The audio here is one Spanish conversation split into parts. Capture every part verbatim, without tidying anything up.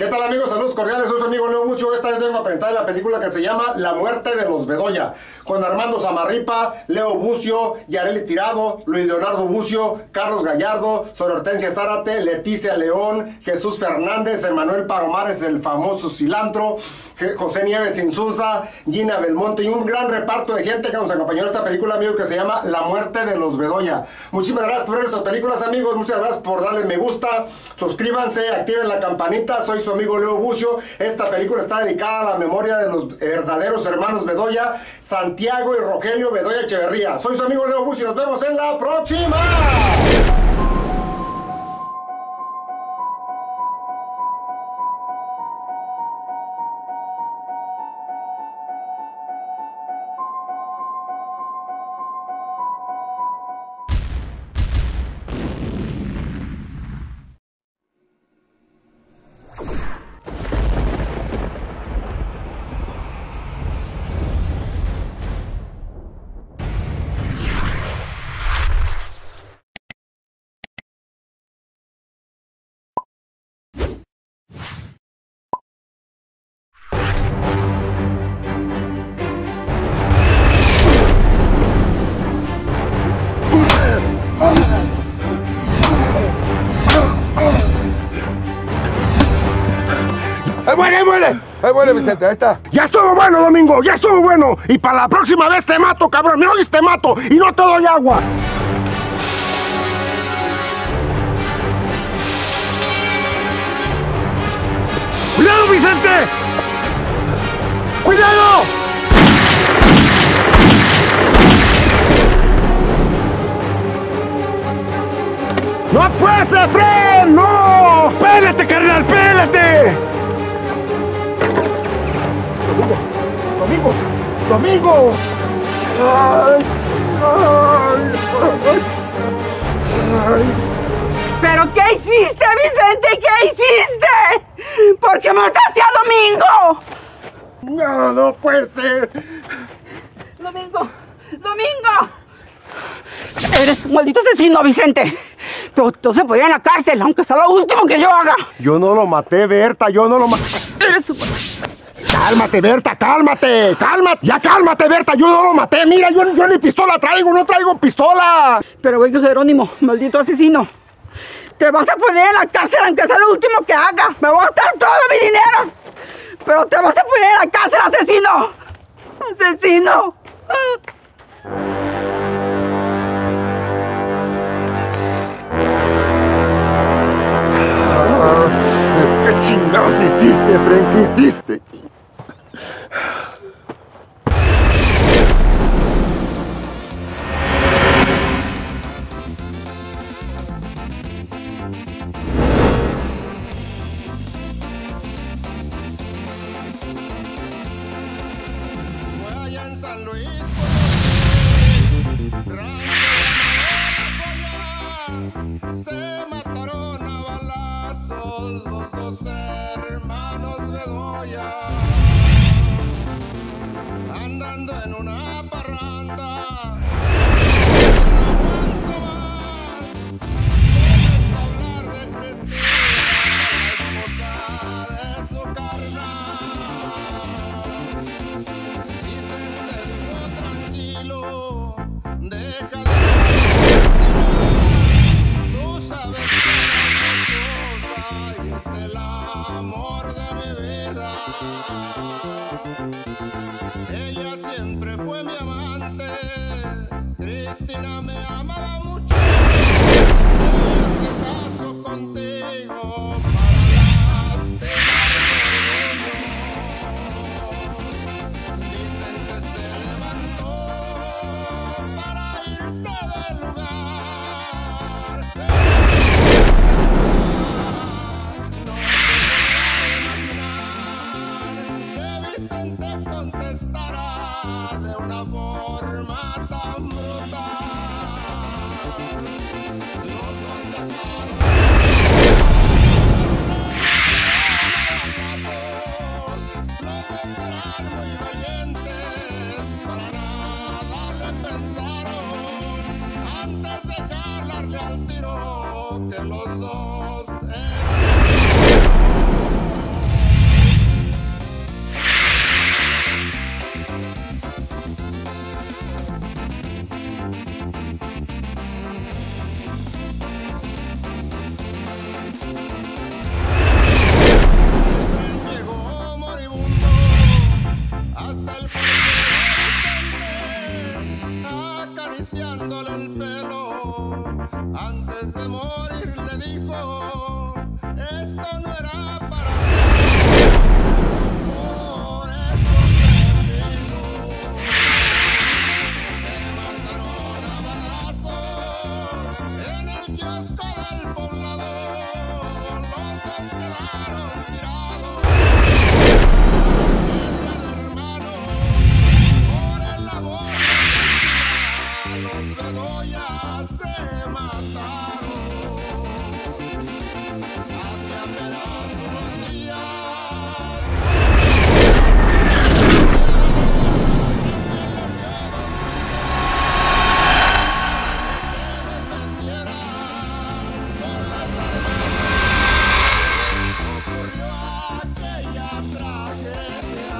¿Qué tal, amigos? Saludos cordiales, soy su amigo Leo Bucio. Esta vez vengo a presentar la película que se llama La muerte de los Bedoya, con Armando Samarripa, Leo Bucio, Yareli Tirado, Luis Leonardo Bucio, Carlos Gallardo, Sor Hortensia Zárate, Leticia León, Jesús Fernández, Emanuel Palomares, el famoso cilantro, José Nieves Insunza, Gina Belmonte y un gran reparto de gente que nos acompañó en esta película, amigo, que se llama La muerte de los Bedoya. Muchísimas gracias por ver estas películas, amigos. Muchas gracias por darle me gusta. Suscríbanse, activen la campanita. Soy su amigo Leo Bucio. Esta película está dedicada a la memoria de los verdaderos hermanos Bedoya, Santiago y Rogelio Bedoya Echeverría. Soy su amigo Leo Bucio y nos vemos en la próxima. ¡Ahí muere, ahí muere! ¡Ahí muere, Vicente! Ahí está. ¡Ya estuvo bueno, Domingo! ¡Ya estuvo bueno! Y para la próxima vez te mato, cabrón. ¿Me oyes? Te mato y no te doy agua. ¡Cuidado, Vicente! ¡Cuidado! ¡No puedes, Efren! ¡No! ¡Pélate, carnal! ¡Pélate! Domingo, Domingo, ay, ay, ay, ay. ¿Pero qué hiciste, Vicente? ¿Qué hiciste? ¿Por qué mataste a Domingo? No, no puede ser. Domingo, Domingo. Eres un maldito asesino, Vicente. Pero tú se podía en la cárcel, aunque sea lo último que yo haga. Yo no lo maté, Berta, yo no lo maté. Eres un... Cálmate, Berta, cálmate, cálmate. Ya cálmate, Berta, yo no lo maté. Mira, yo, yo ni pistola traigo, no traigo pistola. Pero, güey, Jerónimo, maldito asesino. Te vas a poner en la cárcel aunque sea lo último que haga. Me voy a gastar todo mi dinero. Pero te vas a poner en la cárcel, asesino. Asesino. ¿Qué chingados hiciste, Frank? ¿Qué hiciste? Fue allá en San Luis, se mataron a balazos los dos hermanos Bedoya, andando en una parranda. No aguanto más, comenzó a hablar de Cristina, la esposa de su carnal. Vicente dijo: tranquilo, deja de sabes que es mi esposa y es el amor de mi vida. Ella siempre fue mi amante, Cristina me amaba mucho. Ella se casó contigo para lastimarme. Vicente se levantó para irse del lugar. Vicente contestará de una forma tan brutal. Los dos sacaron los dos eran muy valientes, para nada le pensaron antes de jalarle al tiro que los dos eran. dijo, esto no era para mí. Por eso terminó. Se mataron a balazos en el kiosco del poblador. Los dos quedaron tirados. El hermano por el amor. Los Bedoya se mataron. Hace apenas unos días. Que se defendiera con las armas. Ocurrió aquella tragedia.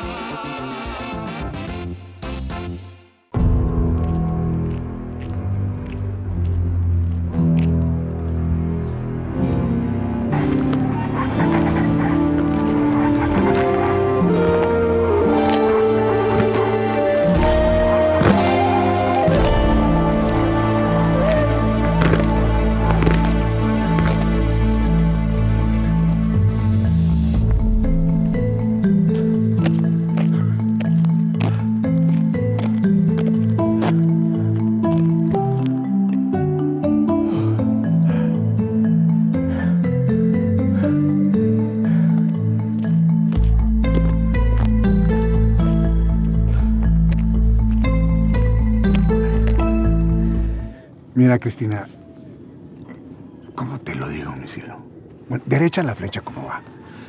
Mira, Cristina, ¿cómo te lo digo, mi cielo? Bueno, derecha la flecha, ¿cómo va?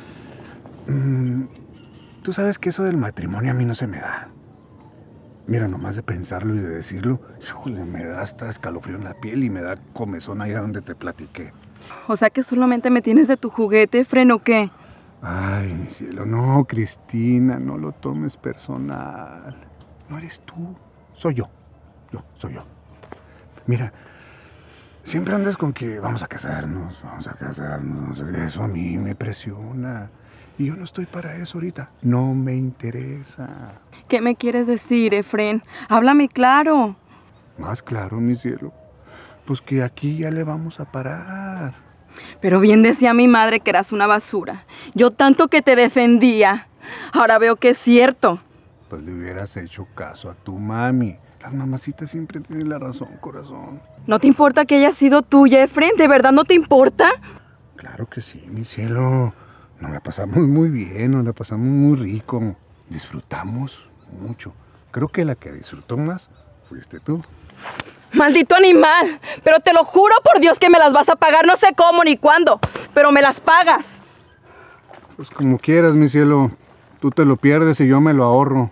Mm, tú sabes que eso del matrimonio a mí no se me da. Mira, nomás de pensarlo y de decirlo, híjole, me da hasta escalofrío en la piel y me da comezón allá donde te platiqué. O sea que solamente me tienes de tu juguete, Fren, ¿o qué? Ay, mi cielo, no, Cristina, no lo tomes personal. No eres tú, soy yo. Yo, soy yo. Mira, siempre andas con que vamos a casarnos, vamos a casarnos. Eso a mí me presiona. Y yo no estoy para eso ahorita. No me interesa. ¿Qué me quieres decir, Efren? Háblame claro. Más claro, mi cielo. Pues que aquí ya le vamos a parar. Pero bien decía mi madre que eras una basura. Yo tanto que te defendía. Ahora veo que es cierto. Pues le hubieras hecho caso a tu mami. Las mamacitas siempre tienen la razón, corazón. ¿No te importa que haya sido tuya, Efren? ¿De verdad no te importa? Claro que sí, mi cielo. Nos la pasamos muy bien, nos la pasamos muy rico. Disfrutamos mucho. Creo que la que disfrutó más fuiste tú. ¡Maldito animal! Pero te lo juro por Dios que me las vas a pagar. No sé cómo ni cuándo, pero me las pagas. Pues como quieras, mi cielo. Tú te lo pierdes y yo me lo ahorro.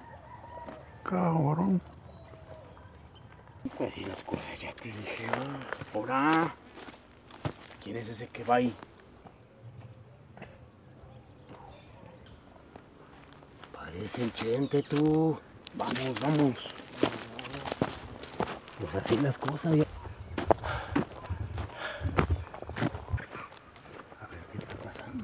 Cabrón. Así las cosas, ya te dije. Ahora, ¿quién es ese que va ahí? Parece el Chente, tú. Vamos, vamos. Pues así las cosas, ya. A ver qué está pasando.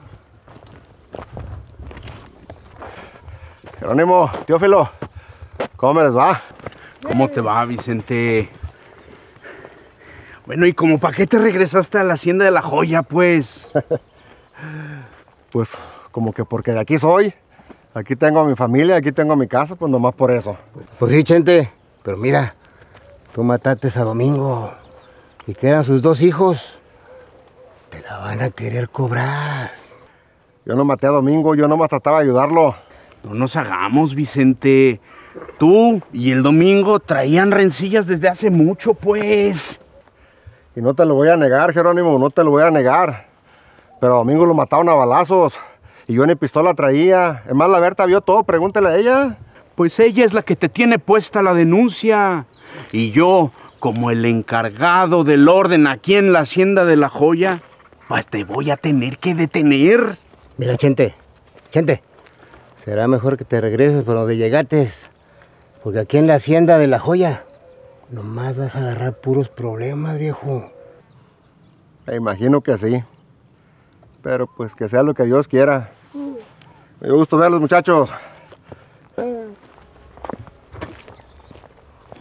Jerónimo, Teófilo, ¿cómo me les va? ¿Cómo te va, Vicente? Bueno, ¿y como para qué te regresaste a la hacienda de la joya, pues? Pues como que porque de aquí soy. Aquí tengo a mi familia, aquí tengo mi casa, pues nomás por eso. Pues, pues sí, Chente, pero mira, tú mataste a Domingo y quedan sus dos hijos. Te la van a querer cobrar. Yo no maté a Domingo, yo nomás trataba de ayudarlo. No nos hagamos, Vicente. Tú y el Domingo traían rencillas desde hace mucho, pues. Y no te lo voy a negar, Jerónimo, no te lo voy a negar. Pero a Domingo lo mataron a balazos y yo ni pistola traía. Es más, la Berta vio todo, pregúntale a ella. Pues ella es la que te tiene puesta la denuncia. Y yo, como el encargado del orden aquí en la hacienda de la joya, pues te voy a tener que detener. Mira, Chente, Chente, será mejor que te regreses por donde llegaste. Porque aquí en la hacienda de la joya, nomás vas a agarrar puros problemas, viejo. Me imagino que sí. Pero pues que sea lo que Dios quiera. Me gusta verlos, muchachos.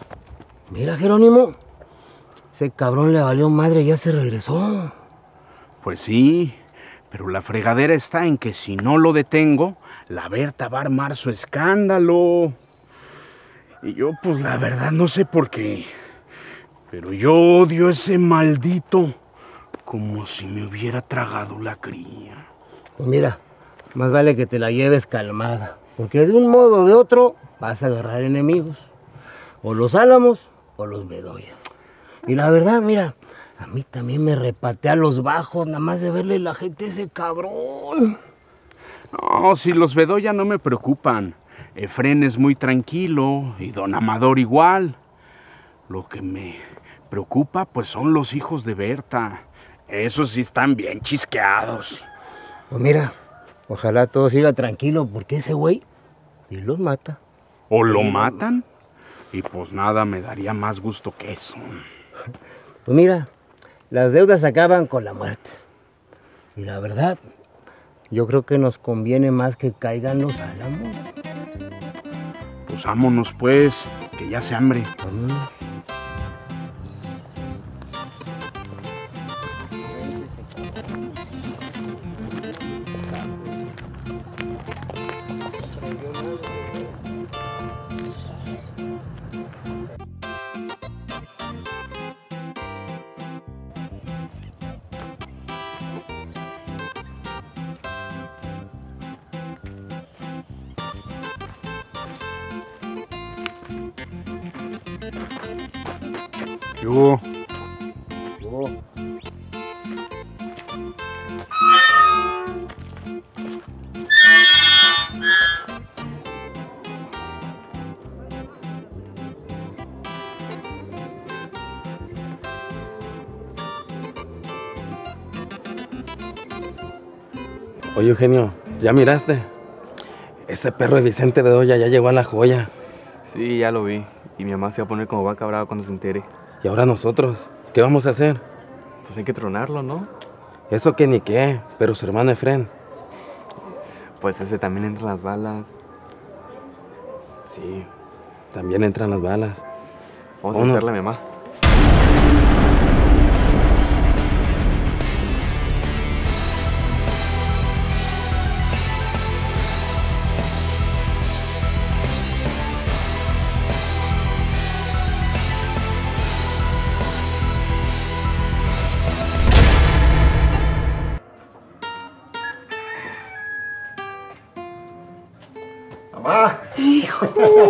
Mira, Jerónimo, ese cabrón le valió madre y ya se regresó. Pues sí, pero la fregadera está en que si no lo detengo, la Berta va a armar su escándalo. Y yo, pues la verdad no sé por qué, pero yo odio ese maldito como si me hubiera tragado la cría. Pues mira, más vale que te la lleves calmada, porque de un modo o de otro vas a agarrar enemigos. O los Álamos o los Bedoya. Y la verdad, mira, a mí también me repatea los bajos, nada más de verle la gente a ese cabrón. No, si los Bedoya no me preocupan. Efrén es muy tranquilo y don Amador igual. Lo que me preocupa, pues, son los hijos de Berta. Esos sí están bien chisqueados. Pues mira, ojalá todo siga tranquilo, porque ese güey y los mata. ¿O lo matan? Y pues nada, me daría más gusto que eso. Pues mira, las deudas acaban con la muerte. Y la verdad, yo creo que nos conviene más que caigan los Álamos. Pues vámonos pues, que ya se hambre. Vámonos. ¿Qué hubo? Oye, Eugenio, ¿ya miraste? Ese perro de Vicente Bedoya ya llegó a La Joya. Sí, ya lo vi. Y mi mamá se va a poner como vaca brava cuando se entere. ¿Y ahora nosotros? ¿Qué vamos a hacer? Pues hay que tronarlo, ¿no? Eso que ni qué, pero su hermano Efrén. Pues ese también entra en las balas. Sí, también entran las balas. Vamos Vámonos. a avisarle a mi mamá. Mamá. ¡Hijo!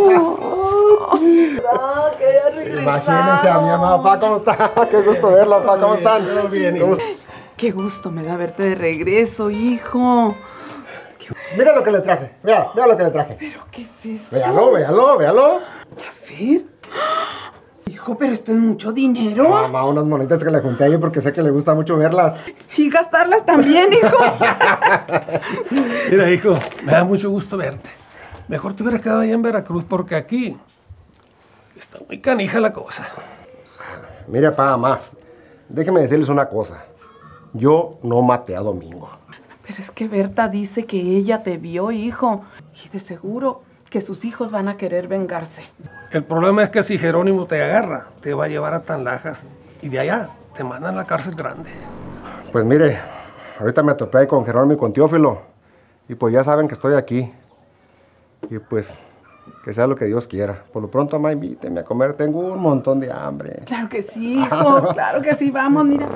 Ah, que haya regresado. Imagínense a mi mamá, papá, ¿cómo está? Qué gusto verla, papá, ¿cómo están? Todo bien. ¿Cómo está? Qué gusto me da verte de regreso, hijo. Mira lo que le traje, mira, mira lo que le traje. ¿Pero qué es eso? Véalo, véalo, véalo. A ver. Hijo, pero esto es mucho dinero. Mamá, unas moneditas que le junté ahí porque sé que le gusta mucho verlas. Y gastarlas también, hijo. Mira, hijo, me da mucho gusto verte. Mejor te hubieras quedado allá en Veracruz porque aquí está muy canija la cosa. Mire, papá, mamá, déjenme decirles una cosa. Yo no maté a Domingo. Pero es que Berta dice que ella te vio, hijo. Y de seguro que sus hijos van a querer vengarse. El problema es que si Jerónimo te agarra, te va a llevar a Tanlajas y de allá te mandan a la cárcel grande. Pues mire, ahorita me topé ahí con Jerónimo y con Teófilo. Y pues ya saben que estoy aquí. Y pues, que sea lo que Dios quiera. Por lo pronto, mamá, invíteme a comer. Tengo un montón de hambre. Claro que sí, hijo. Claro que sí. Vamos, mira.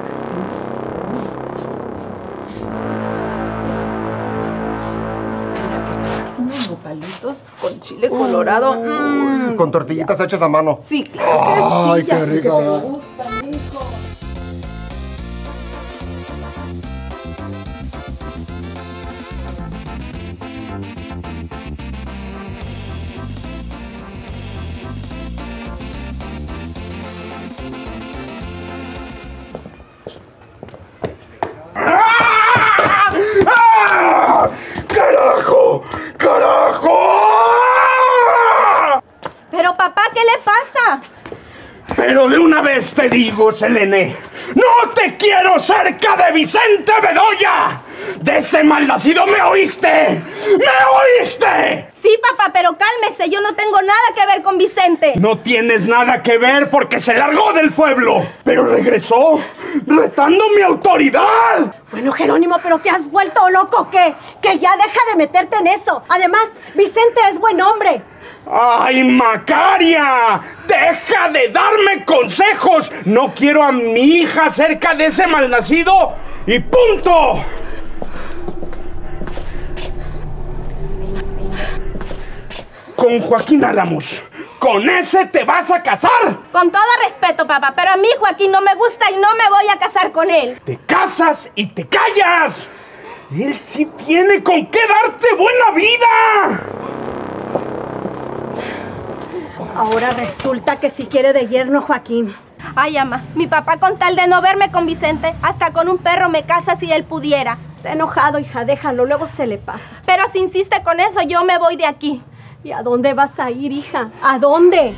Unos nopalitos con chile colorado. Mm. Con tortillitas hechas a mano. Sí, claro que sí. Ay, ya qué sé rico. que te gustan, hijo. ¡Carajo! ¡Carajo! Pero papá, ¿qué le pasa? Pero de una vez te digo, Selene, no te quiero cerca de Vicente Bedoya. ¡De ese malnacido me oíste! ¡Me oíste! Sí, papá, pero cálmese, yo no tengo nada que ver con Vicente. No tienes nada que ver porque se largó del pueblo, pero regresó retando mi autoridad. Bueno, Jerónimo, ¿pero te has vuelto loco o qué? Que ya deja de meterte en eso. Además, Vicente es buen hombre. ¡Ay, Macaria! ¡Deja de darme consejos! No quiero a mi hija cerca de ese malnacido y punto. Con Joaquín Álamos. ¡Con ese te vas a casar! Con todo respeto, papá, pero a mí Joaquín no me gusta y no me voy a casar con él. ¡Te casas y te callas! Él sí tiene con qué darte buena vida. Ahora resulta que si quiere de yerno Joaquín. Ay, ama, mi papá con tal de no verme con Vicente, hasta con un perro me casa si él pudiera. Está enojado, hija, déjalo, luego se le pasa. Pero si insiste con eso, yo me voy de aquí. ¿Y a dónde vas a ir, hija? ¿A dónde?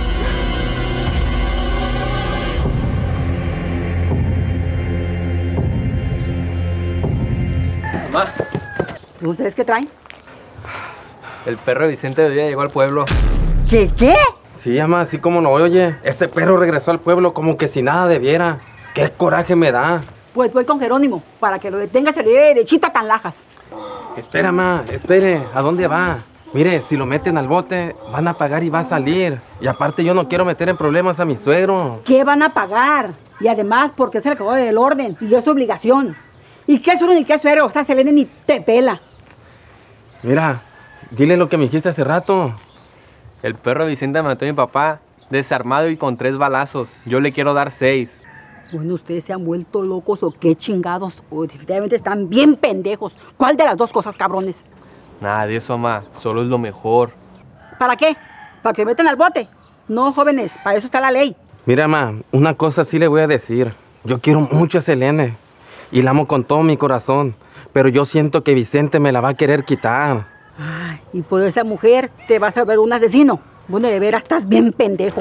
Mamá, ¿Ustedes qué traen? el perro de Vicente Bedoya llegó al pueblo. ¿Qué, qué? Sí, mamá, así como lo oye. Ese perro regresó al pueblo como que si nada debiera. ¡Qué coraje me da! Pues voy con Jerónimo, para que lo detenga y se lo lleve derechito a Canlajas. Espera, ma, espere. ¿A dónde va? Mire, si lo meten al bote, van a pagar y va a salir. Y aparte yo no quiero meter en problemas a mi suegro. ¿Qué van a pagar? Y además, porque es el acabó del orden y es su obligación. ¿Y qué suero ni qué suero? O sea, se vende ni te pela. Mira, dile lo que me dijiste hace rato. El perro de Vicente mató a mi papá, desarmado y con tres balazos. Yo le quiero dar seis. Bueno, ustedes se han vuelto locos o qué chingados. O definitivamente están bien pendejos. ¿Cuál de las dos cosas, cabrones? Nada de eso, ma. Solo es lo mejor. ¿Para qué? ¿Para que meten al bote? No, jóvenes, para eso está la ley. Mira, ma, una cosa sí le voy a decir. Yo quiero mucho a Selene y la amo con todo mi corazón. Pero yo siento que Vicente me la va a querer quitar. Ay, y por esa mujer te vas a ver un asesino. Bueno, de veras estás bien pendejo.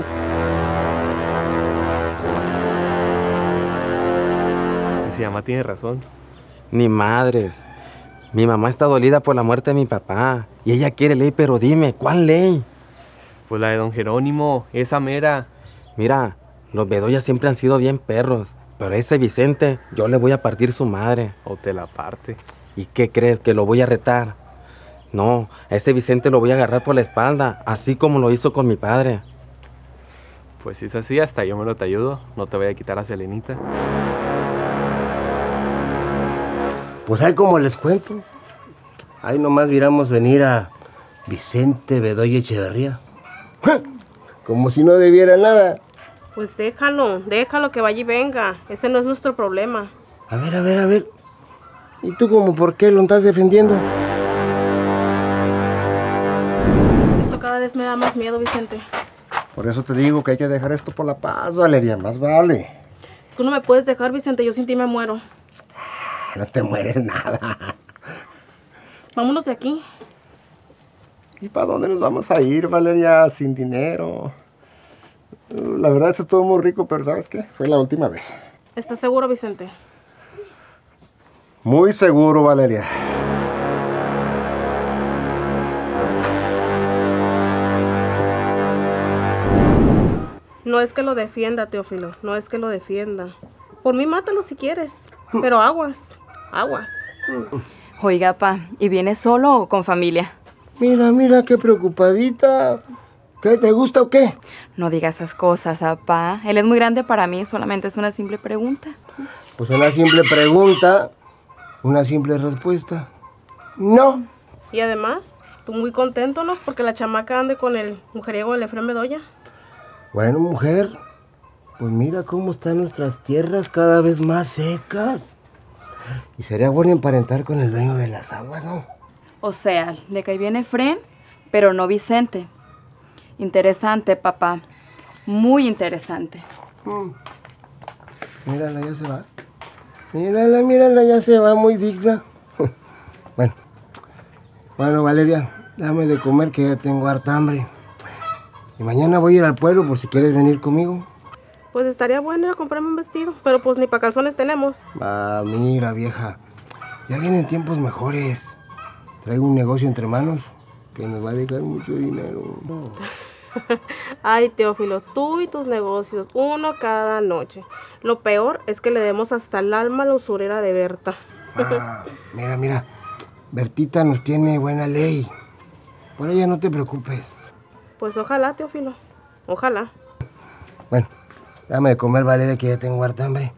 Y si mamá tiene razón. Ni madres. Mi mamá está dolida por la muerte de mi papá. Y ella quiere ley, pero dime, ¿cuál ley? Pues la de don Jerónimo, esa mera. Mira, los Bedoya siempre han sido bien perros. Pero a ese Vicente, yo le voy a partir su madre. O te la parte. ¿Y qué crees? ¿Que lo voy a retar? No, a ese Vicente lo voy a agarrar por la espalda, así como lo hizo con mi padre. Pues si es así, hasta yo me lo te ayudo. No te voy a quitar a Selenita. Pues ahí como les cuento, ahí nomás miramos venir a Vicente Bedoya Echeverría. Como si no debiera nada. Pues déjalo, déjalo que vaya y venga. Ese no es nuestro problema. A ver, a ver, a ver. ¿Y tú como por qué lo estás defendiendo? Esto cada vez me da más miedo, Vicente. Por eso te digo que hay que dejar esto por la paz, Valeria, más vale. Tú no me puedes dejar, Vicente, yo sin ti me muero. No te mueres nada. Vámonos de aquí. ¿Y para dónde nos vamos a ir, Valeria? Sin dinero. La verdad, eso estuvo muy rico, pero ¿sabes qué? Fue la última vez. ¿Estás seguro, Vicente? Muy seguro, Valeria. No es que lo defienda, Teófilo. No es que lo defienda. Por mí, mátalo si quieres. Pero aguas, aguas. Oiga, pa, ¿y vienes solo o con familia? Mira, mira, qué preocupadita. ¿Qué, te gusta o qué? No digas esas cosas, papá. Él es muy grande para mí, solamente es una simple pregunta. Pues una simple pregunta, una simple respuesta. No. Y además, tú muy contento, ¿no? Porque la chamaca ande con el mujeriego del Efrén Bedoya. Bueno, mujer, pues mira cómo están nuestras tierras cada vez más secas. Y sería bueno emparentar con el dueño de las aguas, ¿no? O sea, le cae bien Efrén, pero no Vicente. Interesante, papá. Muy interesante. Mm. Mírala, ya se va. Mírala, mírala, ya se va, muy digna. Bueno. Bueno, Valeria, dame de comer que ya tengo harta hambre. Y mañana voy a ir al pueblo por si quieres venir conmigo. Pues estaría bueno ir a comprarme un vestido, pero pues ni para calzones tenemos. Ah, mira, vieja. Ya vienen tiempos mejores. Traigo un negocio entre manos que nos va a dejar mucho dinero. Ay, Teófilo, tú y tus negocios, uno cada noche. Lo peor es que le demos hasta el alma a la usurera de Berta. Ah, mira, mira. Bertita nos tiene buena ley. Por ella no te preocupes. Pues ojalá, Teófilo. Ojalá. Bueno, dame de comer, Valeria, que ya tengo harta hambre.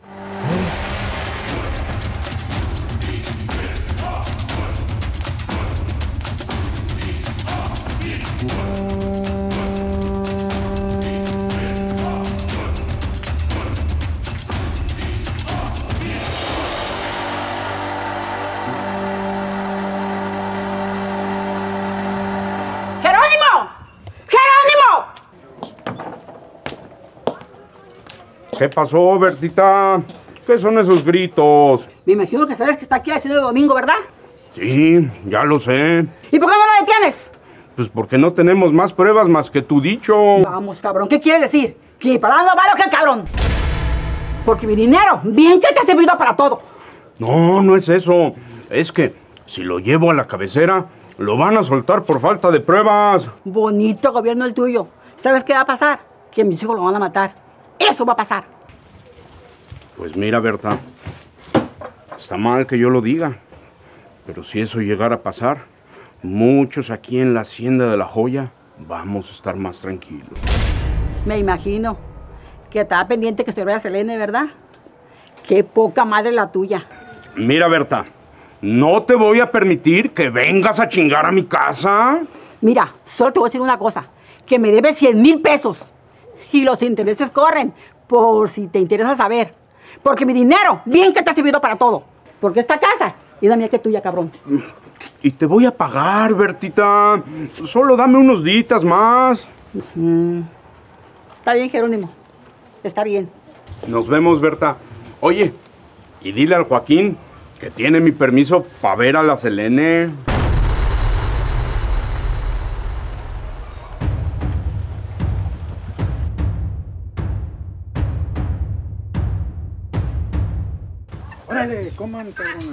¿Qué pasó, Bertita? ¿Qué son esos gritos? Me imagino que sabes que está aquí haciendo domingo, ¿verdad? Sí, ya lo sé. ¿Y por qué no lo detienes? Pues porque no tenemos más pruebas más que tu dicho. Vamos, cabrón, ¿qué quiere decir? ¿Que para dónde va lo que, cabrón? Porque mi dinero, bien que te ha servido para todo. No, no es eso. Es que si lo llevo a la cabecera, lo van a soltar por falta de pruebas. Bonito gobierno el tuyo. ¿Sabes qué va a pasar? Que mis hijos lo van a matar. Eso va a pasar. Pues mira, Berta, está mal que yo lo diga, pero si eso llegara a pasar, muchos aquí en la Hacienda de la Joya vamos a estar más tranquilos. Me imagino que estaba pendiente que se vea Selene, ¿verdad? Qué poca madre la tuya. Mira, Berta, no te voy a permitir que vengas a chingar a mi casa. Mira, solo te voy a decir una cosa, que me debes cien mil pesos. Y los intereses corren, por si te interesa saber. Porque mi dinero, bien que te ha servido para todo. Porque esta casa es la mía que tuya, cabrón. Y te voy a pagar, Bertita. Solo dame unos días más. Mm. Está bien, Jerónimo. Está bien. Nos vemos, Berta. Oye, y dile al Joaquín que tiene mi permiso para ver a la Selene. Órale, coman, cabrones.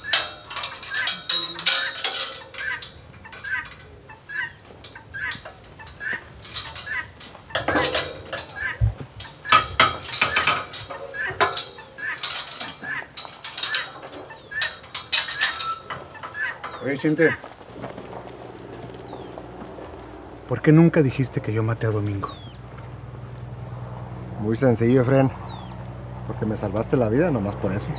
Oye, Chente, ¿por qué nunca dijiste que yo maté a Domingo? Muy sencillo, Efren. Porque me salvaste la vida, nomás por eso.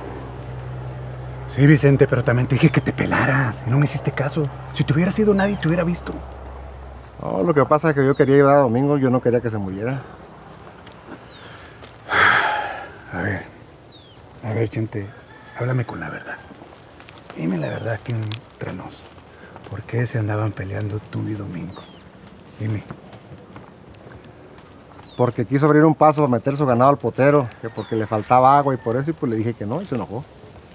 Sí, Vicente, pero también te dije que te pelaras y no me hiciste caso. Si te hubiera sido nadie te hubiera visto. No, lo que pasa es que yo quería ayudar a Domingo, yo no quería que se muriera. A ver, a ver, Chente, háblame con la verdad. Dime la verdad aquí entre nos. ¿Por qué se andaban peleando tú y Domingo? Dime. Porque quiso abrir un paso para meter su ganado al potero, que porque le faltaba agua y por eso, y pues le dije que no, y se enojó.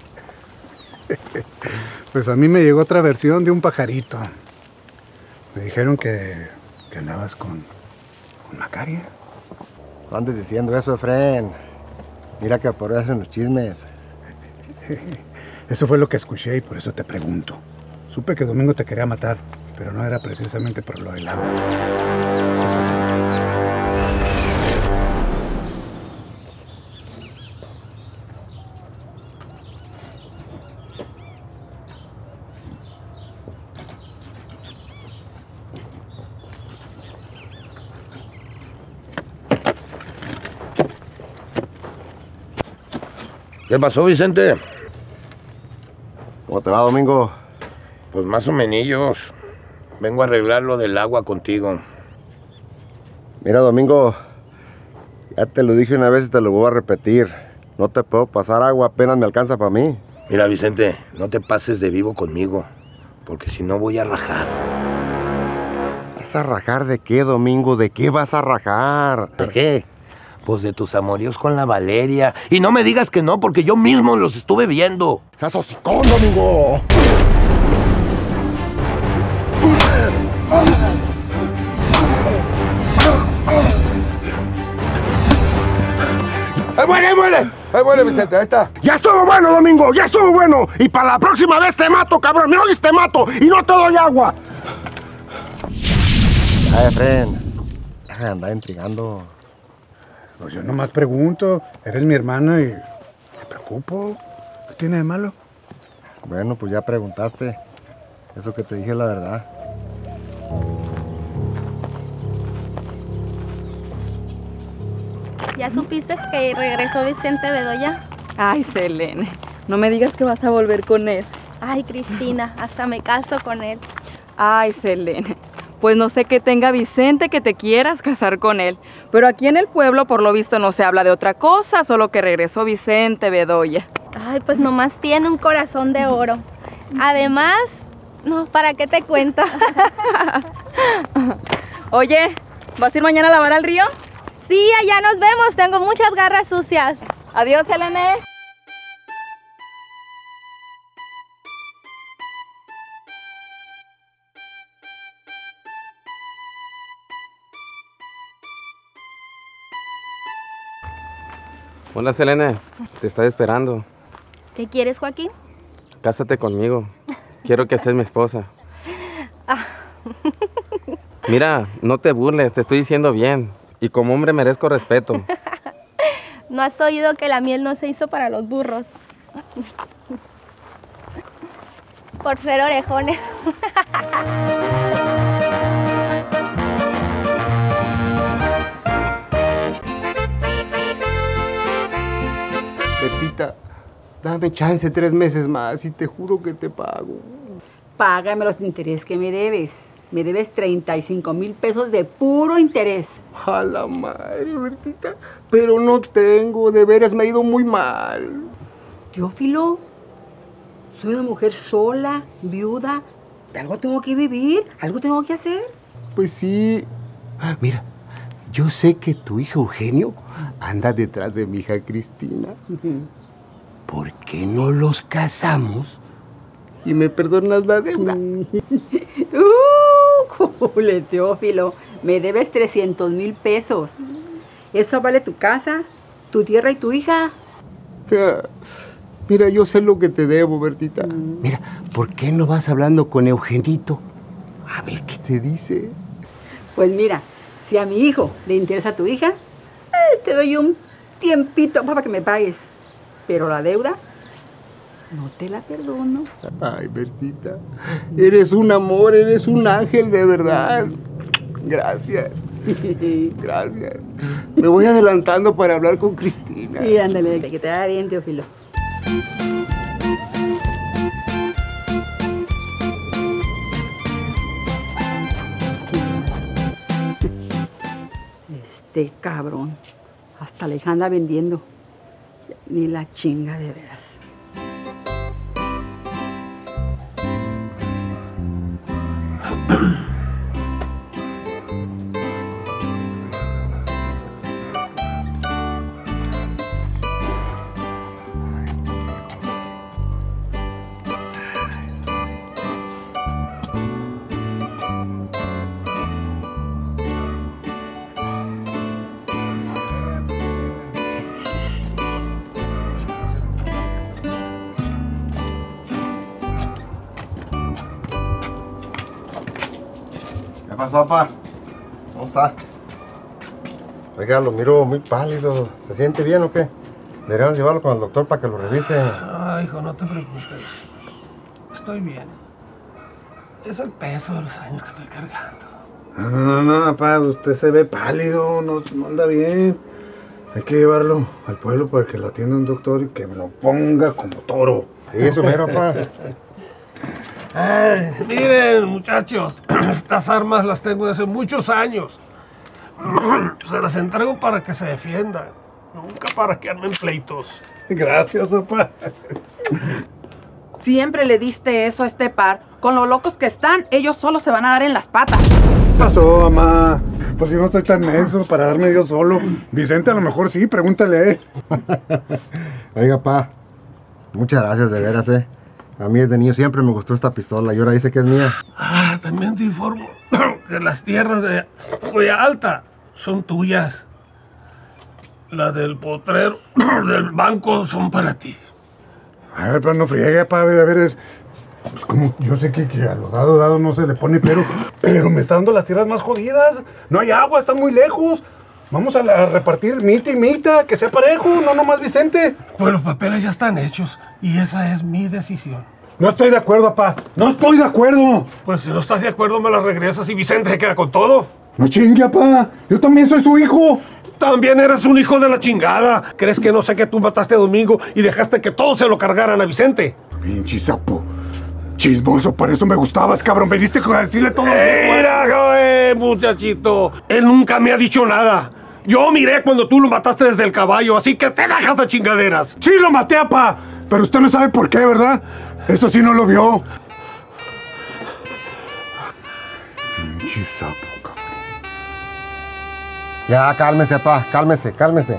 Pues a mí me llegó otra versión de un pajarito. Me dijeron que, que andabas con, con Macaria. No andes diciendo eso, Efren. Mira que por eso hacen los chismes. Eso fue lo que escuché y por eso te pregunto. Supe que Domingo te quería matar, pero no era precisamente por lo del agua. ¿Qué pasó, Vicente? ¿Cómo te va, Domingo? Pues más o menos. Vengo a arreglar lo del agua contigo. Mira, Domingo, ya te lo dije una vez y te lo voy a repetir. No te puedo pasar agua, apenas me alcanza para mí. Mira, Vicente, no te pases de vivo conmigo, porque si no voy a rajar. ¿Vas a rajar de qué, Domingo? ¿De qué vas a rajar? ¿De qué? Pues de tus amoríos con la Valeria. Y no me digas que no, porque yo mismo los estuve viendo. ¡Seas hocicón, Domingo! ¡Muere, muere! Ahí vuelve, Vicente, ahí está. Ya estuvo bueno, Domingo, ya estuvo bueno. Y para la próxima vez te mato, cabrón. ¿Me oyes? Te mato y no te doy agua. Ay, Fren, deja de andar intrigando. Pues yo nomás pregunto. Eres mi hermana y me preocupo. ¿Qué tiene de malo? Bueno, pues ya preguntaste. Eso que te dije es la verdad. ¿Ya supiste que regresó Vicente Bedoya? Ay, Selene, no me digas que vas a volver con él. Ay, Cristina, hasta me caso con él. Ay, Selene, pues no sé qué tenga Vicente que te quieras casar con él. Pero aquí en el pueblo, por lo visto, no se habla de otra cosa, solo que regresó Vicente Bedoya. Ay, pues nomás tiene un corazón de oro. Además, no, ¿para qué te cuento? Oye, ¿vas a ir mañana a lavar al río? Sí, allá nos vemos. Tengo muchas garras sucias. Adiós, Selene. Hola, Selene. Te estaba esperando. ¿Qué quieres, Joaquín? Cásate conmigo. Quiero que seas mi esposa. Ah. Mira, no te burles, te estoy diciendo bien. Y como hombre merezco respeto. ¿No has oído que la miel no se hizo para los burros? Por ser orejones. Betita, dame chance tres meses más y te juro que te pago. Págame los intereses que me debes. Me debes treinta y cinco mil pesos de puro interés. A la madre, Bertita. Pero no tengo, de veras me ha ido muy mal. Teófilo, soy una mujer sola, viuda. De algo tengo que vivir, algo tengo que hacer. Pues sí. Mira, yo sé que tu hijo Eugenio anda detrás de mi hija Cristina. ¿Por qué no los casamos y me perdonas la deuda? ¡Uh! ¡Cule, Teófilo! Me debes trescientos mil pesos. Eso vale tu casa, tu tierra y tu hija. Mira, mira, yo sé lo que te debo, Bertita. Mm. Mira, ¿por qué no vas hablando con Eugenito? A ver qué te dice. Pues mira, si a mi hijo le interesa tu hija, eh, te doy un tiempito para que me pagues. Pero la deuda, no te la perdono. Ay, Bertita, eres un amor, eres un ángel de verdad. Gracias. Gracias. Me voy adelantando para hablar con Cristina. Sí, ándale, que te vaya bien, Teófilo. Este cabrón, hasta la hija anda vendiendo. Ni la chinga de veras. ¿Qué pasó, papá? ¿Cómo está? Oiga, lo miro muy pálido. ¿Se siente bien o qué? Deberíamos llevarlo con el doctor para que lo revise. Ay, hijo, no te preocupes. Estoy bien. Es el peso de los años que estoy cargando. No, no, no, no, papá, usted se ve pálido, no, no anda bien. Hay que llevarlo al pueblo para que lo atienda un doctor y que me lo ponga como toro. Sí, eso mero, papá. Ay, miren, muchachos, estas armas las tengo desde muchos años. Se las entrego para que se defiendan, nunca para que armen pleitos. Gracias, papá. Siempre le diste eso a este par. Con lo locos que están, ellos solos se van a dar en las patas. ¿Qué pasó, mamá? Pues yo no estoy tan menso para darme yo solo. Vicente a lo mejor sí, pregúntale a él. Oiga, pa, muchas gracias de veras, eh. A mí desde niño siempre me gustó esta pistola y ahora dice que es mía. Ah, también te informo que las tierras de Joya Alta son tuyas. La del potrero del banco son para ti. A ver, pero no friegue, pa, a ver, a ver, es... Pues como yo sé que, que a lo dado, dado no se le pone, pero... Pero me está dando las tierras más jodidas. No hay agua, están muy lejos. Vamos a, la, a repartir mitad y mitad, que sea parejo, no nomás Vicente. Pues los papeles ya están hechos y esa es mi decisión. No estoy de acuerdo, papá. No estoy de acuerdo. Pues si no estás de acuerdo, me la regresas y Vicente se queda con todo. No chingue, papá. Yo también soy su hijo. También eres un hijo de la chingada. ¿Crees que no sé que tú mataste a Domingo y dejaste que todos se lo cargaran a Vicente? Pinche sapo. Chismoso, por eso me gustabas, cabrón. Veniste a decirle todo. Mira, joder, muchachito. Él nunca me ha dicho nada. Yo miré cuando tú lo mataste desde el caballo, así que te dejas de chingaderas. Sí, lo maté, papá. Pero usted no sabe por qué, ¿verdad? Eso sí no lo vio. Pinche sapo, cabrón. Ya, cálmese, papá. Cálmese, cálmese.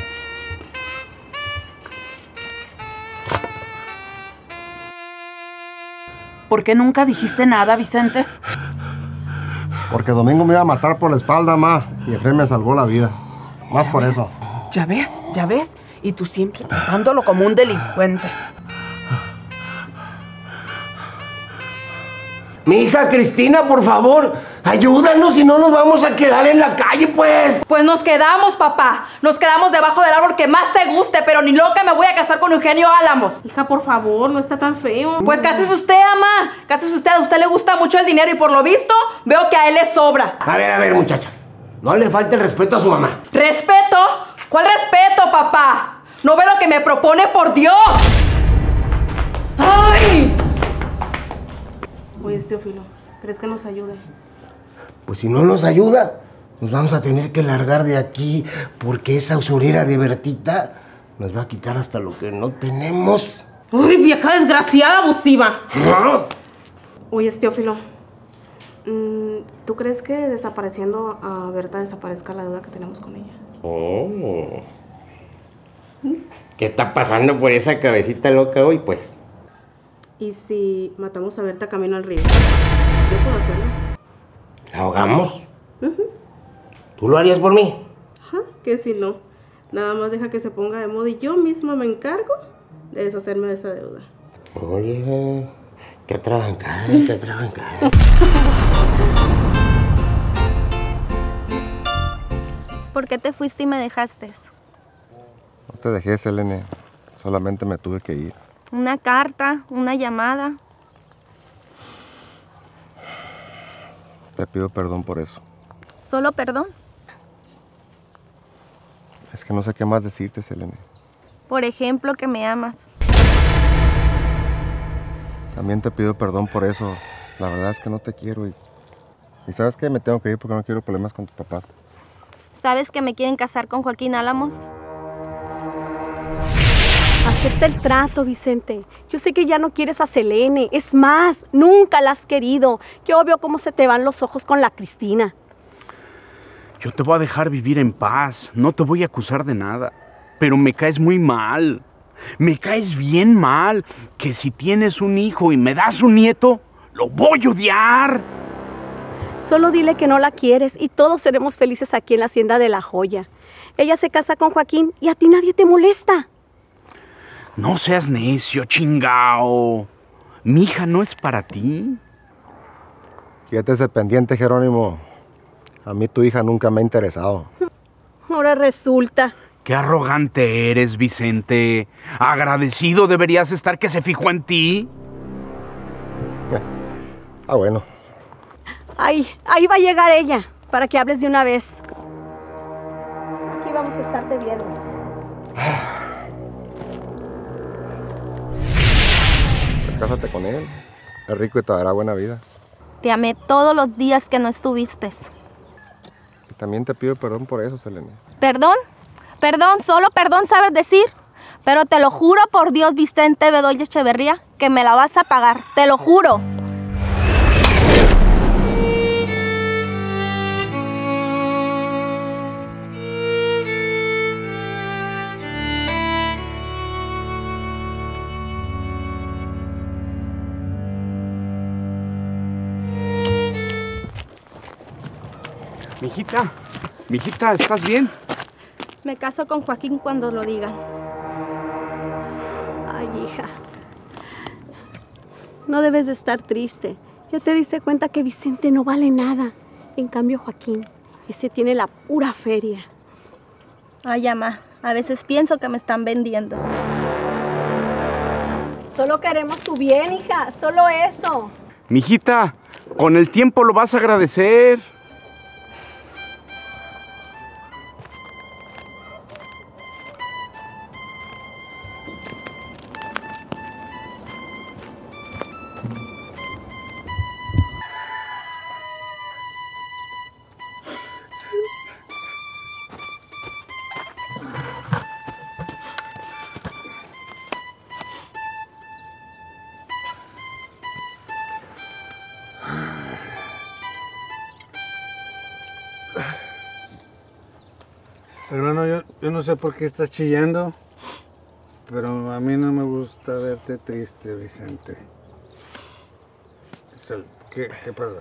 ¿Por qué nunca dijiste nada, Vicente? Porque Domingo me iba a matar por la espalda, ma. Y Efraín me salvó la vida. Más por eso. Ya ves, ya ves. Y tú siempre tratándolo como un delincuente. Mi hija Cristina, por favor, ayúdanos y no nos vamos a quedar en la calle, pues. Pues nos quedamos, papá. Nos quedamos debajo del árbol que más te guste, pero ni loca me voy a casar con Eugenio Álamos. Hija, por favor, no está tan feo. Pues cásese usted, ama. Cásese usted. A usted le gusta mucho el dinero y por lo visto veo que a él le sobra. A ver, a ver, muchacha. No le falte el respeto a su mamá. ¿Respeto? ¿Cuál respeto, papá? ¿No ve lo que me propone, por Dios? ¡Ay! Oye, Teófilo, ¿crees que nos ayude? Pues si no nos ayuda, nos vamos a tener que largar de aquí porque esa usurera de Bertita nos va a quitar hasta lo que no tenemos. ¡Uy, vieja desgraciada, abusiva! ¿No? Oye, Teófilo, ¿tú crees que desapareciendo a Berta desaparezca la deuda que tenemos con ella? Oh. ¿Qué está pasando por esa cabecita loca hoy, pues? ¿Y si matamos a Berta camino al río? ¿Yo puedo hacerlo? ¿La ahogamos? Uh-huh. ¿Tú lo harías por mí? Ajá, que si no. Nada más deja que se ponga de moda y yo misma me encargo de deshacerme de esa deuda. Oye, qué trabancada, qué trabancada. ¿Por qué te fuiste y me dejaste? No te dejé, Selene. Solamente me tuve que ir. Una carta, una llamada. Te pido perdón por eso. ¿Solo perdón? Es que no sé qué más decirte, Selene. Por ejemplo, que me amas. También te pido perdón por eso. La verdad es que no te quiero y... Y ¿sabes qué? Me tengo que ir porque no quiero problemas con tus papás. ¿Sabes que me quieren casar con Joaquín Álamos? Acepta el trato, Vicente. Yo sé que ya no quieres a Selene. Es más, nunca la has querido. Yo veo cómo se te van los ojos con la Cristina. Yo te voy a dejar vivir en paz. No te voy a acusar de nada. Pero me caes muy mal. Me caes bien mal. Que si tienes un hijo y me das un nieto, lo voy a odiar. Solo dile que no la quieres y todos seremos felices aquí en la hacienda de La Joya. Ella se casa con Joaquín y a ti nadie te molesta. No seas necio, chingao. Mi hija no es para ti. Fíjate ese pendiente, Jerónimo. A mí tu hija nunca me ha interesado. Ahora resulta. Qué arrogante eres, Vicente. Agradecido deberías estar que se fijó en ti. Ah, bueno. Ay, ahí va a llegar ella, para que hables de una vez. Aquí vamos a estarte viendo. Pues cásate con él. Es rico y te dará buena vida. Te amé todos los días que no estuviste. Y también te pido perdón por eso, Selene. ¿Perdón? Perdón, solo perdón sabes decir. Pero te lo juro por Dios, Vicente Bedoya Echeverría, que me la vas a pagar. Te lo juro. Mijita, mijita, ¿estás bien? Me caso con Joaquín cuando lo digan. Ay, hija. No debes de estar triste. Ya te diste cuenta que Vicente no vale nada. En cambio, Joaquín, ese tiene la pura feria. Ay, mamá, a veces pienso que me están vendiendo. Solo queremos tu bien, hija. Solo eso. Mijita, con el tiempo lo vas a agradecer. Hermano, yo, yo no sé por qué estás chillando, pero a mí no me gusta verte triste, Vicente. ¿Qué, qué pasa?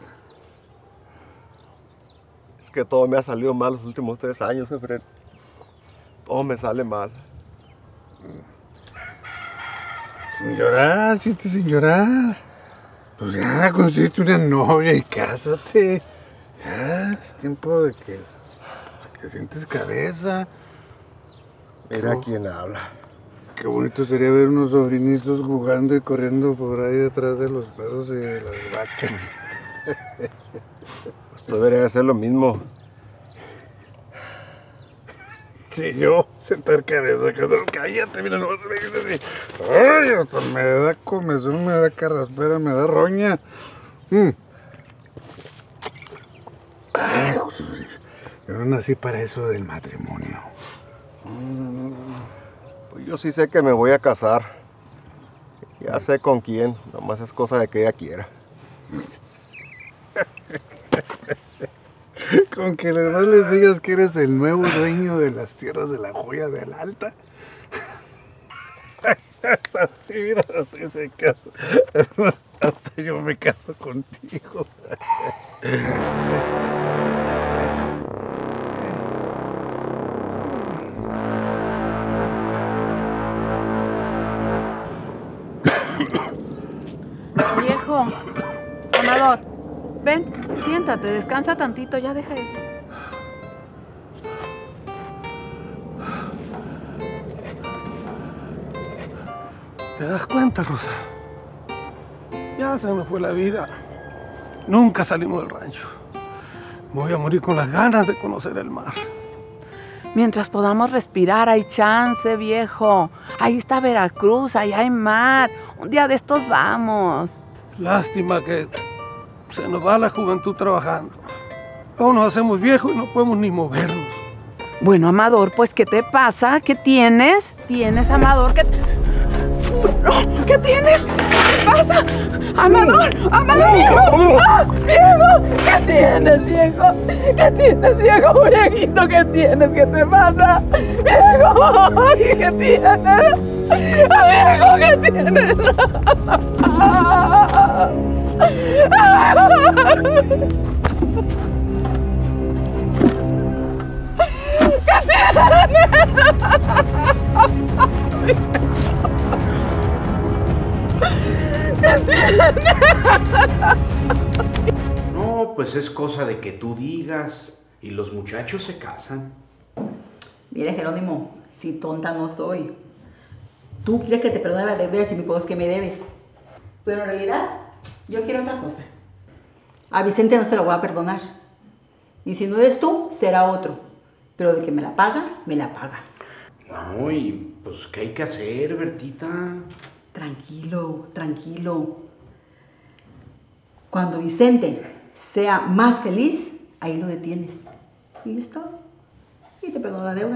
Es que todo me ha salido mal los últimos tres años, Efren. Todo me sale mal. Sin llorar, chiste, sin llorar. Pues ya, consíguete una novia y cásate. Ya, es tiempo de que... que sientes cabeza. Mira Qué- quién habla. Qué bonito sería ver unos sobrinitos jugando y corriendo por ahí detrás de los perros y de las vacas. Pues tú deberías hacer lo mismo. Que yo sentar cabeza, que no, cállate, mira, nomás me dices así. Ay, hasta me da comezón, me da carraspera, me da roña. Mm. Ay, yo no nací para eso del matrimonio. Pues yo sí sé que me voy a casar. Ya sé con quién, nomás es cosa de que ella quiera. Con que además les digas que eres el nuevo dueño de las tierras de la joya del Alta. Así, mira, así se casa. Además, hasta yo me caso contigo. Viejo, Amador, ven, siéntate, descansa tantito, ya deja eso. ¿Te das cuenta, Rosa? Ya se me fue la vida. Nunca salimos del rancho. Me voy a morir con las ganas de conocer el mar. Mientras podamos respirar, hay chance, viejo. Ahí está Veracruz, ahí hay mar. Un día de estos vamos. Lástima que se nos va la juventud trabajando. Luego nos hacemos viejos y no podemos ni movernos. Bueno, Amador, pues, ¿qué te pasa? ¿Qué tienes? ¿Tienes, Amador? ¿Qué, ¿Qué tienes? ¿Qué pasa? ¡Amador! ¡Amador, Diego! ¡Ah, Diego! ¿Qué tienes, Diego? ¿Qué tienes, Diego? Viejito, ¿qué tienes? ¿Qué te pasa? ¡Diego! ¿Qué tienes? ¡Diego, qué tienes! No, pues es cosa de que tú digas y los muchachos se casan. Mire, Jerónimo, si tonta no soy. Tú quieres que te perdone las deudas y mi es que me debes. Pero en realidad, yo quiero otra cosa. A Vicente no se lo voy a perdonar. Y si no eres tú, será otro. Pero de que me la paga, me la paga. No, y pues, ¿qué hay que hacer, Bertita? Tranquilo, tranquilo. Cuando Vicente sea más feliz, ahí lo detienes. Y listo. Y te perdono la deuda.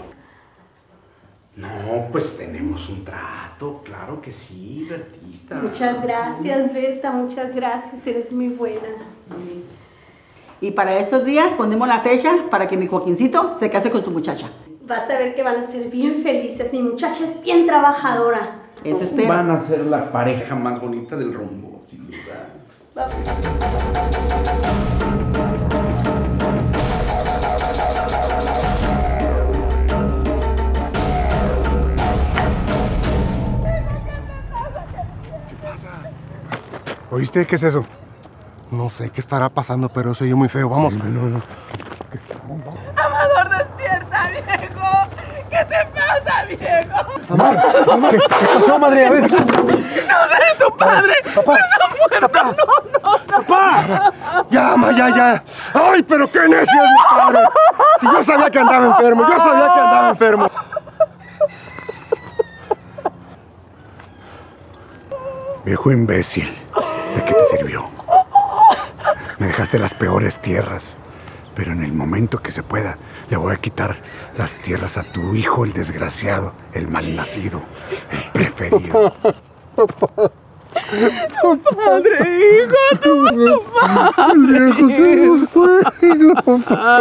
No, pues tenemos un trato, claro que sí, Bertita. Muchas gracias, Berta, muchas gracias, eres muy buena. Y para estos días ponemos la fecha para que mi Joaquincito se case con su muchacha. Vas a ver que van a ser bien felices, mi muchacha es bien trabajadora. Eso espero. Van a ser la pareja más bonita del rumbo, sin duda. Vamos. ¿Oíste? ¿Qué es eso? No sé qué estará pasando, pero eso oye muy feo. Vamos. No, no, no. Amador, despierta, viejo. ¿Qué te pasa, viejo? Amar, Amar, ¿qué pasó, madre? A ver. No seré tu padre. Papá. Está muerto. Papá. No, no, no. ¡Papá! ¡Ya, ama, ya, ya! ¡Ay, pero qué necio es mi padre! Si yo sabía que andaba enfermo, yo sabía que andaba enfermo. Viejo imbécil, ¿de qué te sirvió? Me dejaste las peores tierras, pero en el momento que se pueda, le voy a quitar las tierras a tu hijo, el desgraciado, el malnacido, el preferido. Tu padre, hijo, tu, tu padre. Viejo, se nos fue,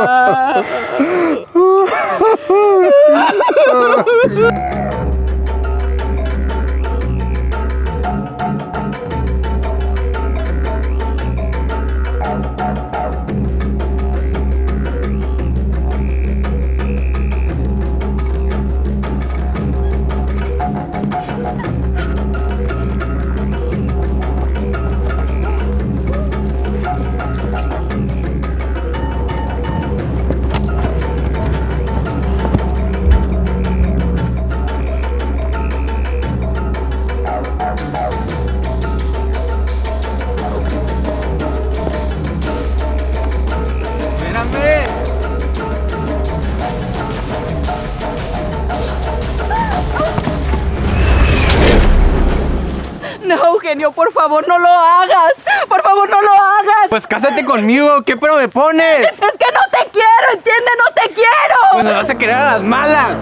No, Eugenio, por favor, no lo hagas. Por favor, no lo hagas. Pues cásate conmigo, ¿qué pero me pones? Es que no te quiero, ¿entiendes? No te quiero. Pues me vas a querer a las malas.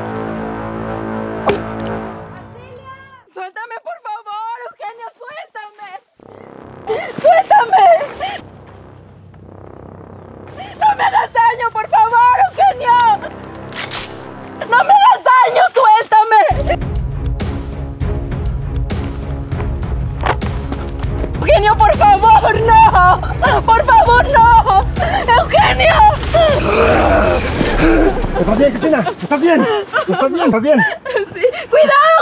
Suéltame, por favor, Eugenio, suéltame. Suéltame. No me hagas daño, por favor, Eugenio. No me hagas daño, suéltame. Eugenio, por favor, no. Por favor, no. Eugenio. ¿Estás bien, Cristina? ¿Estás bien? ¿Estás bien? ¿Estás bien? Sí. Cuidado,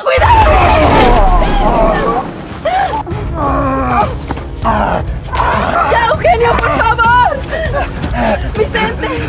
cuidado. Ya, Eugenio, por favor. Vicente.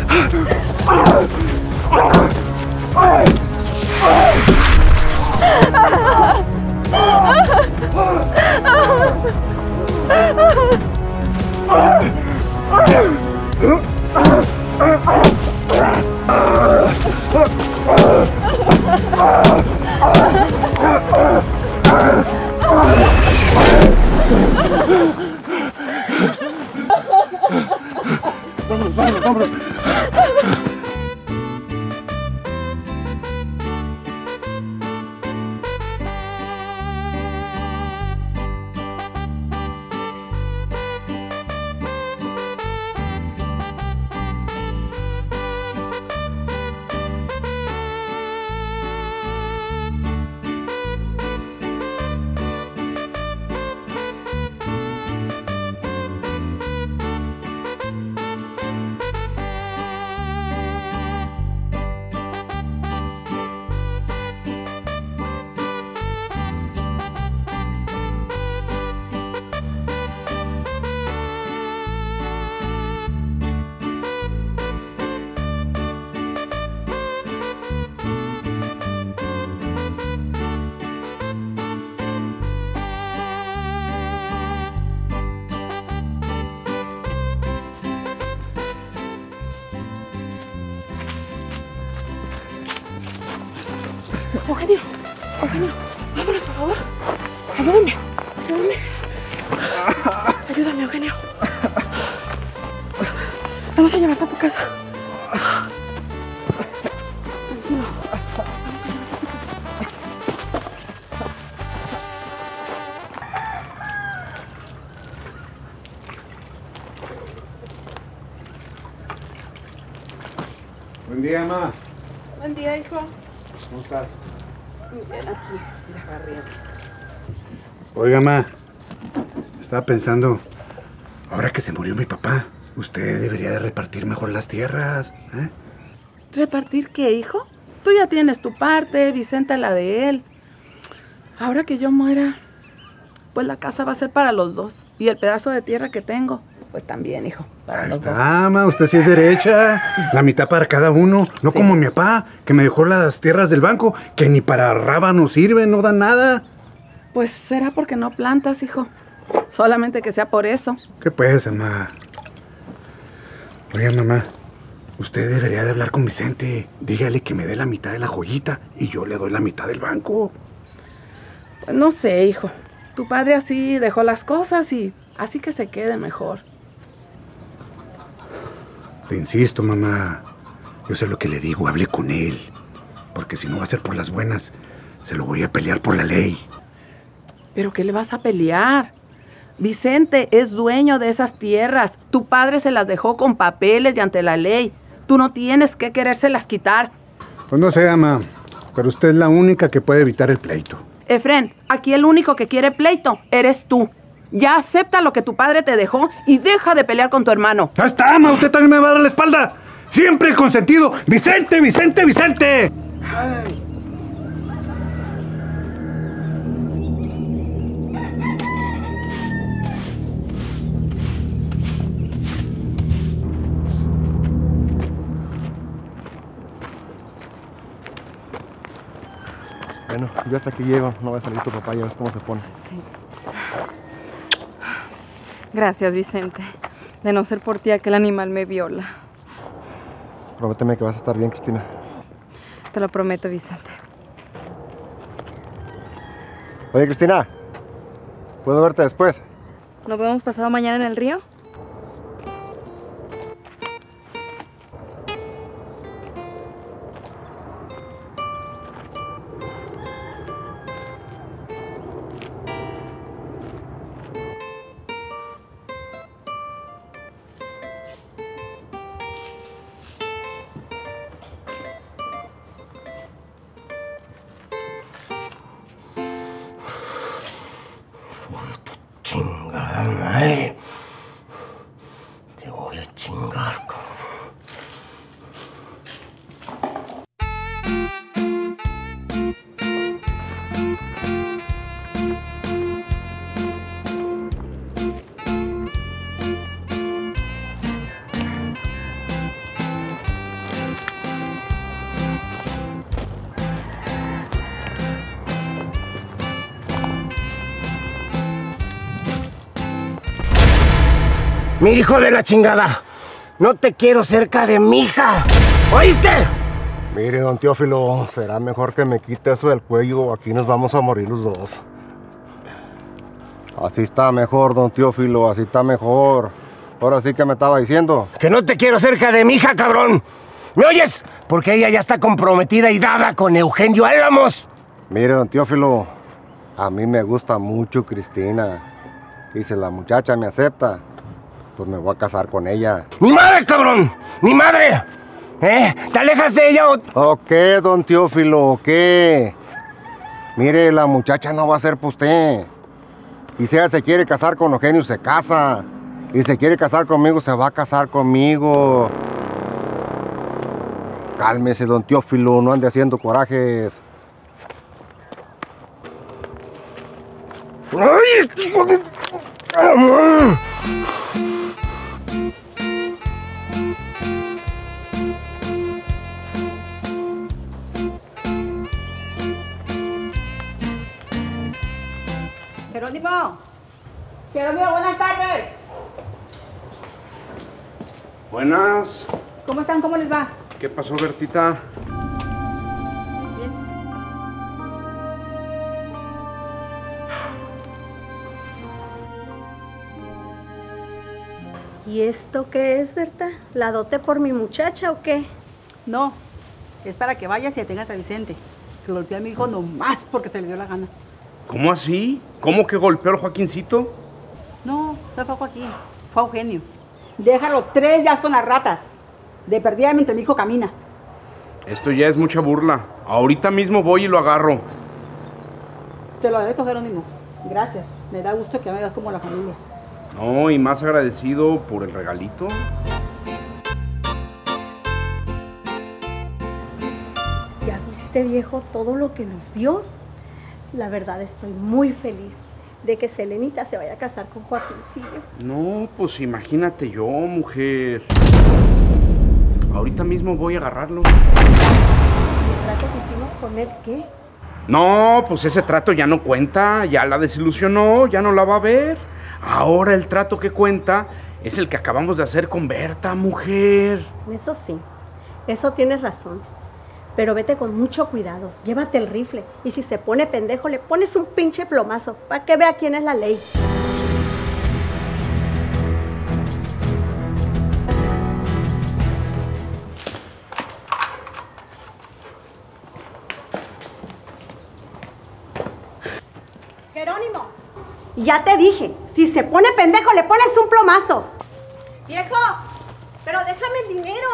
Vámonos, vámonos, vámonos. Eugenio, Eugenio, vámonos, por favor. Ayúdame, ayúdame. Ayúdame, Eugenio. Vamos a llevarte a tu casa. Tranquilo. Buen día, mamá. Buen día, hijo. ¿Cómo estás? Ven aquí, mira, barriendo. Oiga, ma, estaba pensando, ahora que se murió mi papá, usted debería de repartir mejor las tierras, ¿eh? ¿Repartir qué, hijo? Tú ya tienes tu parte, Vicente la de él. Ahora que yo muera, pues la casa va a ser para los dos. Y el pedazo de tierra que tengo, pues también, hijo, para Ahí los dos. está, ma, usted sí es derecha. La mitad para cada uno. No Sí. como mi papá, que me dejó las tierras del banco, que ni para rábanos sirven, no dan nada. Pues será porque no plantas, hijo. Solamente que sea por eso. ¿Qué pues, mamá? Oiga, mamá, usted debería de hablar con Vicente. Dígale que me dé la mitad de la joyita y yo le doy la mitad del banco. Pues no sé, hijo. Tu padre así dejó las cosas y así que se quede mejor. Te insisto, mamá. Yo sé lo que le digo, hable con él. Porque si no va a ser por las buenas, se lo voy a pelear por la ley. ¿Pero qué le vas a pelear? Vicente es dueño de esas tierras. Tu padre se las dejó con papeles y ante la ley. Tú no tienes que querérselas quitar. Pues no sé, mamá, pero usted es la única que puede evitar el pleito. Efren, aquí el único que quiere pleito eres tú. Ya acepta lo que tu padre te dejó y deja de pelear con tu hermano. ¡Ya está, mamá! Usted también me va a dar la espalda. Siempre el consentido. ¡Vicente, Vicente, Vicente! Ay. Bueno, yo hasta aquí llego. No va a salir tu papá, ya ves cómo se pone. Sí. Gracias, Vicente. De no ser por ti, aquel animal me viola. Prométeme que vas a estar bien, Cristina. Te lo prometo, Vicente. Oye, Cristina, ¿puedo verte después? ¿Nos vemos pasado mañana en el río? Chingada madre. Te voy a chingar, cabrón. Mira, hijo de la chingada, no te quiero cerca de mi hija, ¿oíste? Mire, don Teófilo, será mejor que me quite eso del cuello. Aquí nos vamos a morir los dos. Así está mejor, don Teófilo, así está mejor. Ahora sí que me estaba diciendo. Que no te quiero cerca de mi hija, cabrón. ¿Me oyes? Porque ella ya está comprometida y dada con Eugenio Álamos. Mire, don Teófilo, a mí me gusta mucho Cristina. Y si la muchacha me acepta, pues me voy a casar con ella. ¡Mi madre, cabrón! ¡Mi madre! ¿Eh? ¿Te alejas de ella o...? ¿O qué, don Teófilo? ¿O qué? Mire, la muchacha no va a ser para usted. Y si ella se quiere casar con Eugenio, se casa. Y si se quiere casar conmigo, se va a casar conmigo. Cálmese, don Teófilo, no ande haciendo corajes. ¡Ay, este hijo de... Jerónimo. Jerónimo, buenas tardes. Buenas. ¿Cómo están? ¿Cómo les va? ¿Qué pasó, Bertita? Bien. ¿Y esto qué es, Berta? ¿La dote por mi muchacha o qué? No, es para que vayas y detengas a Vicente, que golpeó a mi hijo nomás porque se le dio la gana. ¿Cómo así? ¿Cómo que golpeó al Joaquincito? No, no fue Joaquín, fue Eugenio. Déjalo tres días con las ratas. De perdida mientras mi hijo camina. Esto ya es mucha burla. Ahorita mismo voy y lo agarro. Te lo agradezco, Jerónimo. Gracias. Me da gusto que me veas como la familia. No, y más agradecido por el regalito. ¿Ya viste, viejo, todo lo que nos dio? La verdad estoy muy feliz. de que Selenita se vaya a casar con Joaquincillo. No, pues imagínate yo, mujer. Ahorita mismo voy a agarrarlo. ¿El trato que hicimos con él qué? No, pues ese trato ya no cuenta, ya la desilusionó, ya no la va a ver. Ahora el trato que cuenta es el que acabamos de hacer con Berta, mujer. Eso sí, eso tienes razón. Pero vete con mucho cuidado, llévate el rifle. Y si se pone pendejo, le pones un pinche plomazo para que vea quién es la ley. Jerónimo, ya te dije, si se pone pendejo, le pones un plomazo. Viejo, pero déjame el dinero.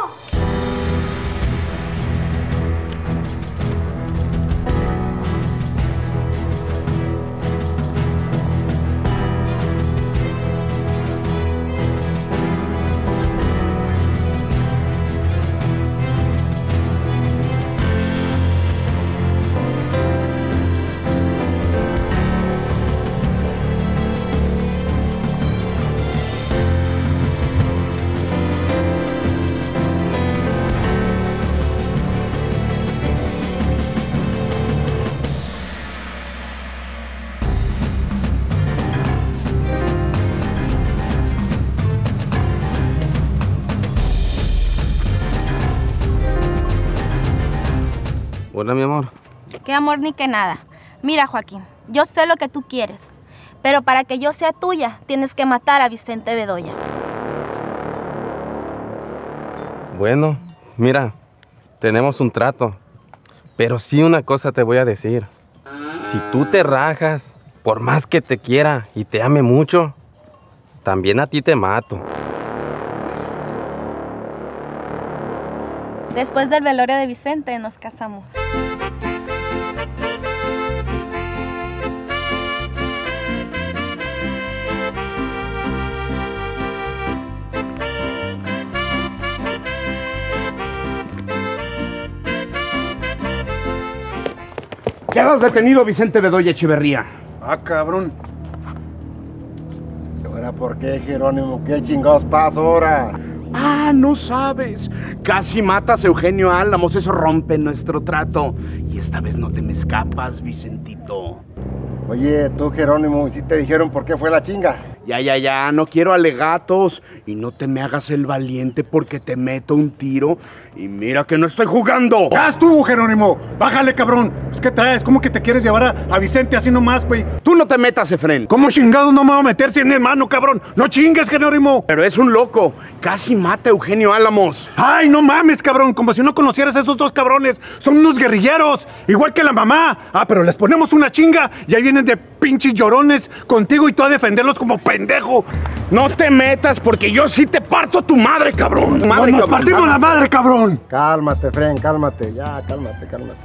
Hola, mi amor. Qué amor ni que nada. Mira, Joaquín, yo sé lo que tú quieres, pero para que yo sea tuya, tienes que matar a Vicente Bedoya. Bueno, mira, tenemos un trato, pero sí una cosa te voy a decir. Si tú te rajas, por más que te quiera y te ame mucho, también a ti te mato. Después del velorio de Vicente, nos casamos. Quedas detenido, Vicente Bedoya Echeverría. Ah, cabrón. ¿Y ahora por qué, Jerónimo? ¿Qué chingados pasa ahora? Ah, no sabes. Casi matas a Eugenio Álamos, eso rompe nuestro trato. Y esta vez no te me escapas, Vicentito. Oye, tú, Jerónimo, ¿y si te dijeron por qué fue la chinga? Ya, ya, ya, no quiero alegatos. Y no te me hagas el valiente porque te meto un tiro. Y mira que no estoy jugando. ¡Ya estuvo, Jerónimo! ¡Bájale, cabrón! Pues, ¿qué traes? ¿Cómo que te quieres llevar a, a Vicente así nomás, güey? Tú no te metas, Efren. ¿Cómo chingado no me voy a meter sin hermano, cabrón? ¡No chingues, Jerónimo! Pero es un loco. Casi mata a Eugenio Álamos. ¡Ay, no mames, cabrón! Como si no conocieras a esos dos cabrones. Son unos guerrilleros, igual que la mamá. Ah, pero les ponemos una chinga y ahí vienen de pinches llorones contigo y tú a defenderlos como pendejo. No te metas porque yo sí te parto tu madre, cabrón. Tu madre, ¡Nos cabrón. partimos la madre, cabrón! Cálmate, Fren, cálmate. Ya, cálmate, cálmate.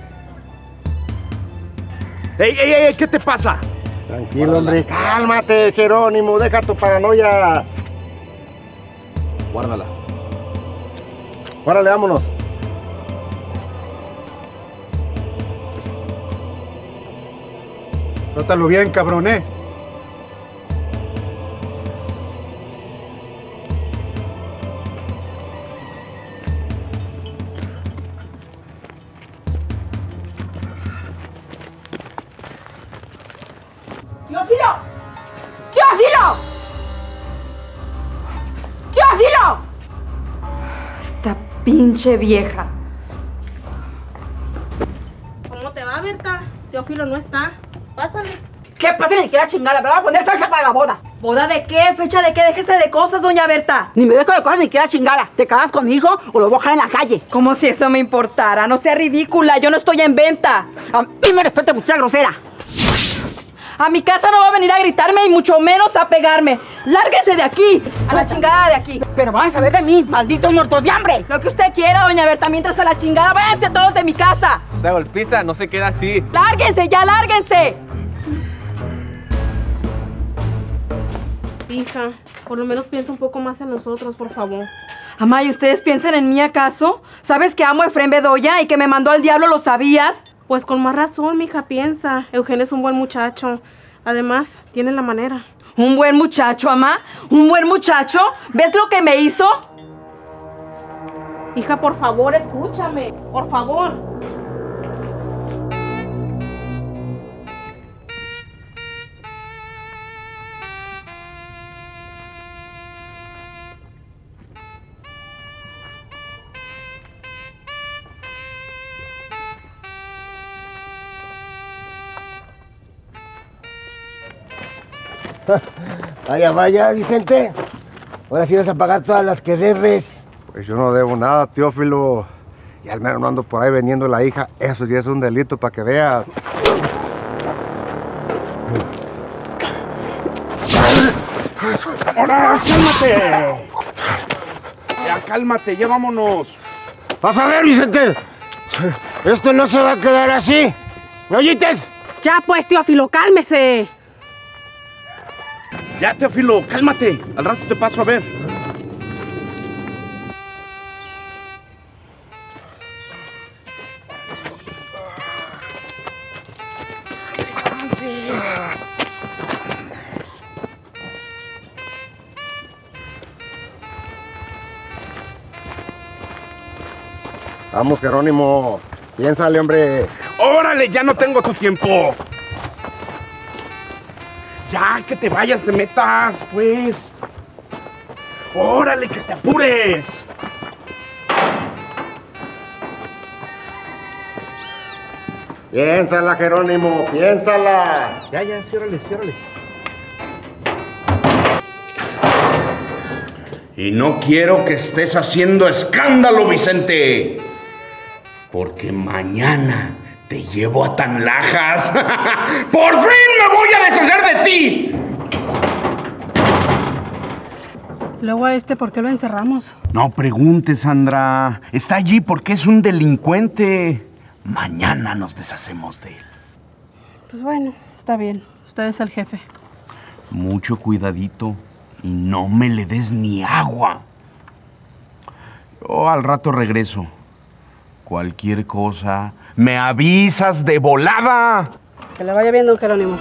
¡Ey, ey, ey! ¿Qué te pasa? Tranquilo, hombre. Cálmate, Jerónimo. Deja tu paranoia. Guárdala. Órale, vámonos. Trátalo bien, cabrón, ¿eh? ¡Teófilo! ¡Teófilo! ¡Teófilo! Esta pinche vieja. ¿Cómo te va, Berta? Teófilo no está. Pásale. ¿Qué pasa? Ni siquiera chingada, me voy a poner fecha para la boda. ¿Boda de qué? ¿Fecha de qué? Déjese de cosas, doña Berta. Ni me dejo de cosas ni siquiera chingada. ¿Te casas con mi hijo o lo voy a dejar en la calle? Como si eso me importara. No sea ridícula, yo no estoy en venta. A mí me respeta, mucha grosera. A mi casa no va a venir a gritarme y mucho menos a pegarme. ¡Lárguese de aquí! A la chingada de aquí. Pero van a saber de mí, malditos muertos de hambre. Lo que usted quiera, doña Berta, mientras a la chingada, váyanse todos de mi casa. Esta golpiza no se queda así. ¡Lárguense, ya, lárguense! Hija, por lo menos piensa un poco más en nosotros, por favor. Amá, ¿y ustedes piensan en mí acaso? ¿Sabes que amo a Efren Bedoya y que me mandó al diablo, lo sabías? Pues con más razón, mija, piensa. Eugenio es un buen muchacho. Además, tiene la manera. Un buen muchacho, mamá. Un buen muchacho. ¿Ves lo que me hizo? Hija, por favor, escúchame. Por favor. Vaya, vaya, Vicente. Ahora sí vas a pagar todas las que debes. Pues yo no debo nada, Teófilo. Y al menos no ando por ahí vendiendo la hija. Eso sí es un delito para que veas. ¡Ahora, cálmate! Ya, cálmate, ya vámonos. Vas a ver, Vicente. Esto no se va a quedar así. ¿Me oyites? Ya pues, Teófilo, cálmese. Ya, Teófilo, cálmate. Al rato te paso a ver. Vamos, Jerónimo. Piénsale, hombre. ¡Órale! Ya no tengo tu tiempo. Ya, que te vayas, te metas, pues. ¡Órale, que te apures! Piénsala, Jerónimo, piénsala. Ya, ya, ciérrale, ciérrale. Y no quiero que estés haciendo escándalo, Vicente. Porque mañana te llevo a Tanlajas. ¡Por fin me voy a deshacer de ti! Luego a este, ¿por qué lo encerramos? No preguntes, Sandra. Está allí porque es un delincuente. Mañana nos deshacemos de él. Pues bueno, está bien. Usted es el jefe. Mucho cuidadito y no me le des ni agua. Yo al rato regreso. Cualquier cosa, me avisas de volada. Que le vaya bien, don Jerónimo.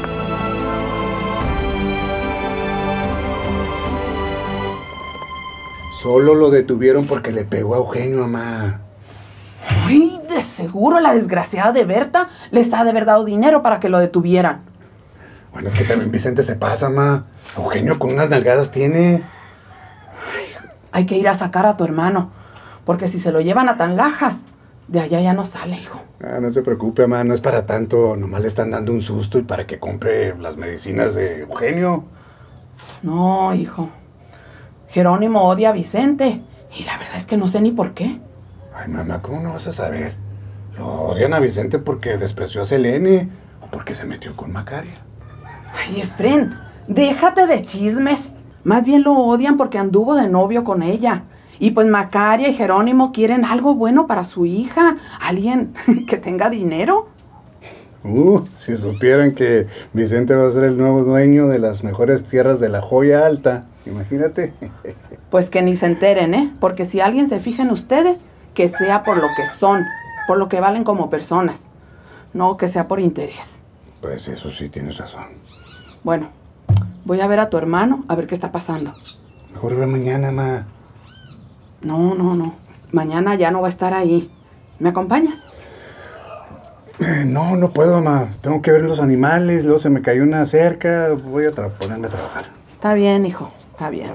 Solo lo detuvieron porque le pegó a Eugenio, mamá. Uy, de seguro la desgraciada de Berta les ha de haber dado dinero para que lo detuvieran. Bueno, es que también Vicente se pasa, ma. Eugenio con unas nalgadas tiene. Hay que ir a sacar a tu hermano, porque si se lo llevan a Tanlajas, de allá ya no sale, hijo. Ah, no se preocupe, mamá, no es para tanto. Nomás le están dando un susto y para que compre las medicinas de Eugenio. No, hijo. Jerónimo odia a Vicente, y la verdad es que no sé ni por qué. Ay, mamá, ¿cómo no vas a saber? Lo odian a Vicente porque despreció a Selene o porque se metió con Macaria. Ay, Efren, déjate de chismes. Más bien lo odian porque anduvo de novio con ella. Y pues Macaria y Jerónimo quieren algo bueno para su hija. Alguien que tenga dinero. Uh, si supieran que Vicente va a ser el nuevo dueño de las mejores tierras de la Joya Alta. Imagínate. Pues que ni se enteren, ¿eh? Porque si alguien se fija en ustedes, que sea por lo que son, por lo que valen como personas. No que sea por interés. Pues eso sí, tienes razón. Bueno, voy a ver a tu hermano, a ver qué está pasando. Mejor ve mañana, ma. No, no, no. Mañana ya no va a estar ahí. ¿Me acompañas? Eh, no, no puedo, ma. Tengo que ver los animales, luego se me cayó una cerca. Voy a ponerme a trabajar. Está bien, hijo. Está bien.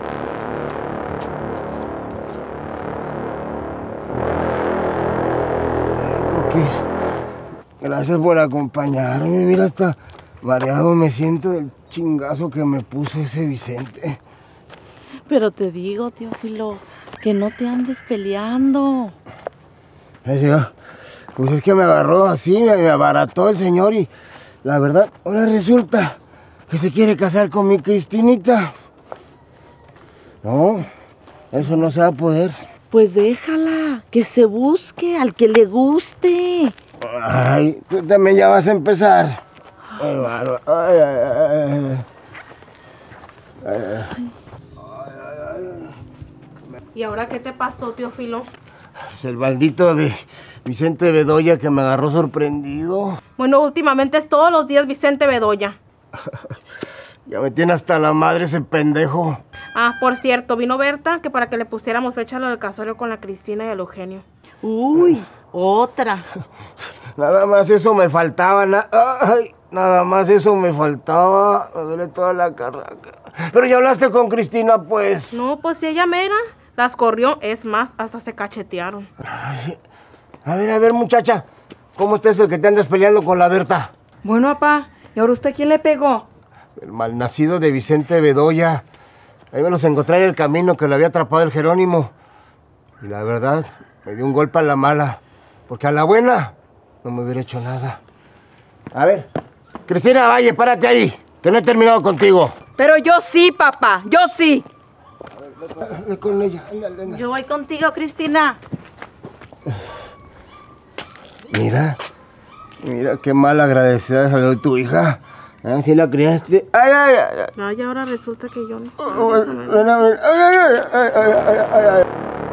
Coquis, gracias por acompañarme. Mira, hasta mareado me siento del chingazo que me puso ese Vicente. Pero te digo, Teófilo, que no te andes peleando. Ay, ya. Pues es que me agarró así, me, me abarató el señor y la verdad, ahora resulta que se quiere casar con mi Cristinita. No, eso no se va a poder. Pues déjala, que se busque al que le guste. Ay, tú también ya vas a empezar. Ay, bárbaro. Ay, ay, ay, ay. Ay. ¿Y ahora qué te pasó, Teófilo? Pues el maldito de Vicente Bedoya que me agarró sorprendido. Bueno, últimamente es todos los días Vicente Bedoya. Ya me tiene hasta la madre ese pendejo. Ah, por cierto, vino Berta que para que le pusiéramos fecha a lo del casorio con la Cristina y el Eugenio. Uy, otra. Nada más eso me faltaba. Na Ay, nada más eso me faltaba. Me duele toda la carraca. Pero ya hablaste con Cristina, pues. No, pues si ella mera. Las corrió, es más, hasta se cachetearon. Ay, a ver, a ver, muchacha. ¿Cómo está eso que te andas peleando con la Berta? Bueno, papá, ¿y ahora usted quién le pegó? El malnacido de Vicente Bedoya. Ahí me los encontré en el camino que lo había atrapado el Jerónimo. Y la verdad, me dio un golpe a la mala. Porque a la buena no me hubiera hecho nada. A ver, Cristina Valle, párate ahí, que no he terminado contigo. Pero yo sí, papá, yo sí. Ve con ella, ándale, ándale. Yo voy contigo, Cristina. Mira, mira qué mal agradecida salió tu hija. ¿Ah, sí la criaste? ¡Ay, ay, ay! Ay, ahora resulta que yo no. Oh, ven a ver. ¡Ay, ay, ay, ay, ay, ay, ay!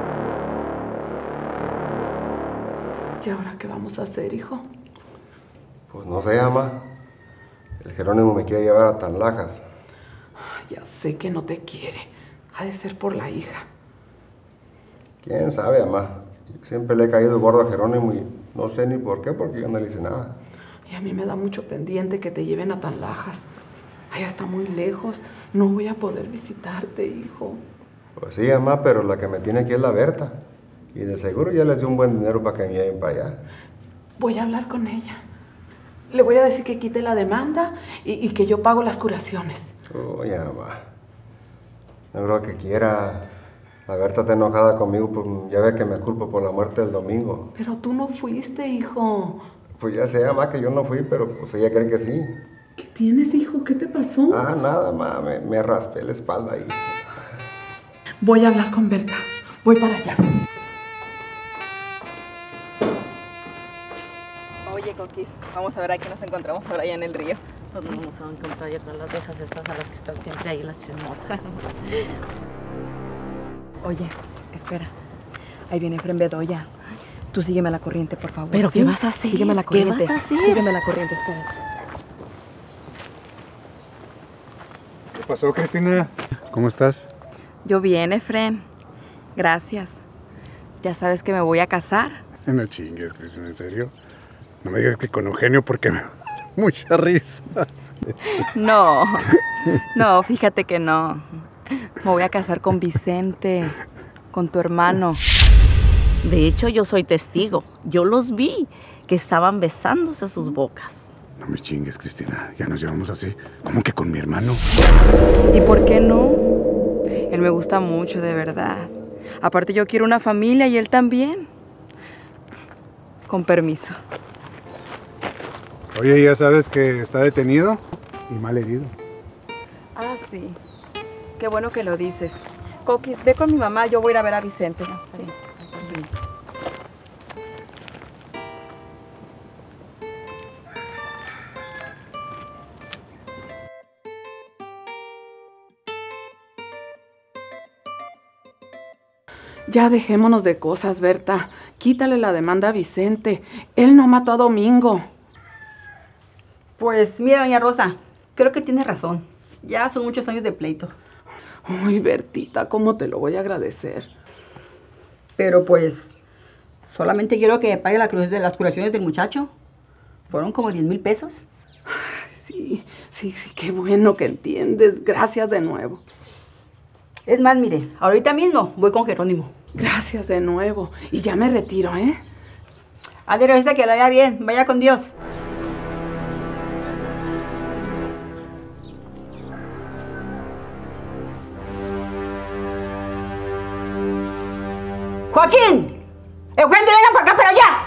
¿Y ahora qué vamos a hacer, hijo? Pues no sé, mamá. El Jerónimo me quiere llevar a Tanlajas. Ya sé que no te quiere. Ha de ser por la hija. ¿Quién sabe, mamá? Siempre le he caído gordo a Jerónimo y no sé ni por qué, porque yo no le hice nada. Y a mí me da mucho pendiente que te lleven a Tanlajas. Allá está muy lejos. No voy a poder visitarte, hijo. Pues sí, mamá, pero la que me tiene aquí es la Berta. Y de seguro ya les dio un buen dinero para que me lleven para allá. Voy a hablar con ella. Le voy a decir que quite la demanda y, y que yo pago las curaciones. Oye, mamá. No creo que quiera. La Berta está enojada conmigo, pues ya ve que me culpo por la muerte del domingo. Pero tú no fuiste, hijo. Pues ya sé, mamá, que yo no fui, pero pues ella cree que sí. ¿Qué tienes, hijo? ¿Qué te pasó? Ah, nada, mamá, me, me raspé la espalda ahí. Voy a hablar con Berta. Voy para allá. Oye, Coquis, vamos a ver a quién nos encontramos por allá en el río. Pues no nos van a encontrar ya con las viejas estas a las que están siempre ahí, las chismosas. Oye, espera. Ahí viene Efren Bedoya. Tú sígueme a la corriente, por favor. ¿Pero ¿sí? qué vas a hacer? Sígueme a la corriente. ¿Qué vas a hacer? Sígueme a la corriente, espera. ¿Qué pasó, Cristina? ¿Cómo estás? Yo bien, Efren. Gracias. Ya sabes que me voy a casar. No chingues, Cristina, ¿en serio? No me digas que con Eugenio porque me va a dar mucha risa. No, no, fíjate que no. Me voy a casar con Vicente, con tu hermano. De hecho, yo soy testigo. Yo los vi, que estaban besándose sus bocas. No me chingues, Cristina. Ya nos llevamos así. ¿Cómo que con mi hermano? ¿Y por qué no? Él me gusta mucho, de verdad. Aparte, yo quiero una familia y él también. Con permiso. Oye, ya sabes que está detenido y mal herido. Ah, sí. Qué bueno que lo dices. Coquis, ve con mi mamá, yo voy a ir a ver a Vicente. Sí. Ya dejémonos de cosas, Berta. Quítale la demanda a Vicente. Él no mató a Domingo. Pues mira, doña Rosa, creo que tiene razón. Ya son muchos años de pleito. Ay, Bertita, ¿cómo te lo voy a agradecer? Pero pues, solamente quiero que me pague la cruz de las curaciones del muchacho. Fueron como diez mil pesos. Ay, sí, sí, sí, qué bueno que entiendes. Gracias de nuevo. Es más, mire, ahorita mismo voy con Jerónimo. Gracias de nuevo. Y ya me retiro, ¿eh? Adiós, este que lo vaya bien. Vaya con Dios. ¡Joaquín! ¡Eugenio, venga para acá, pero ya!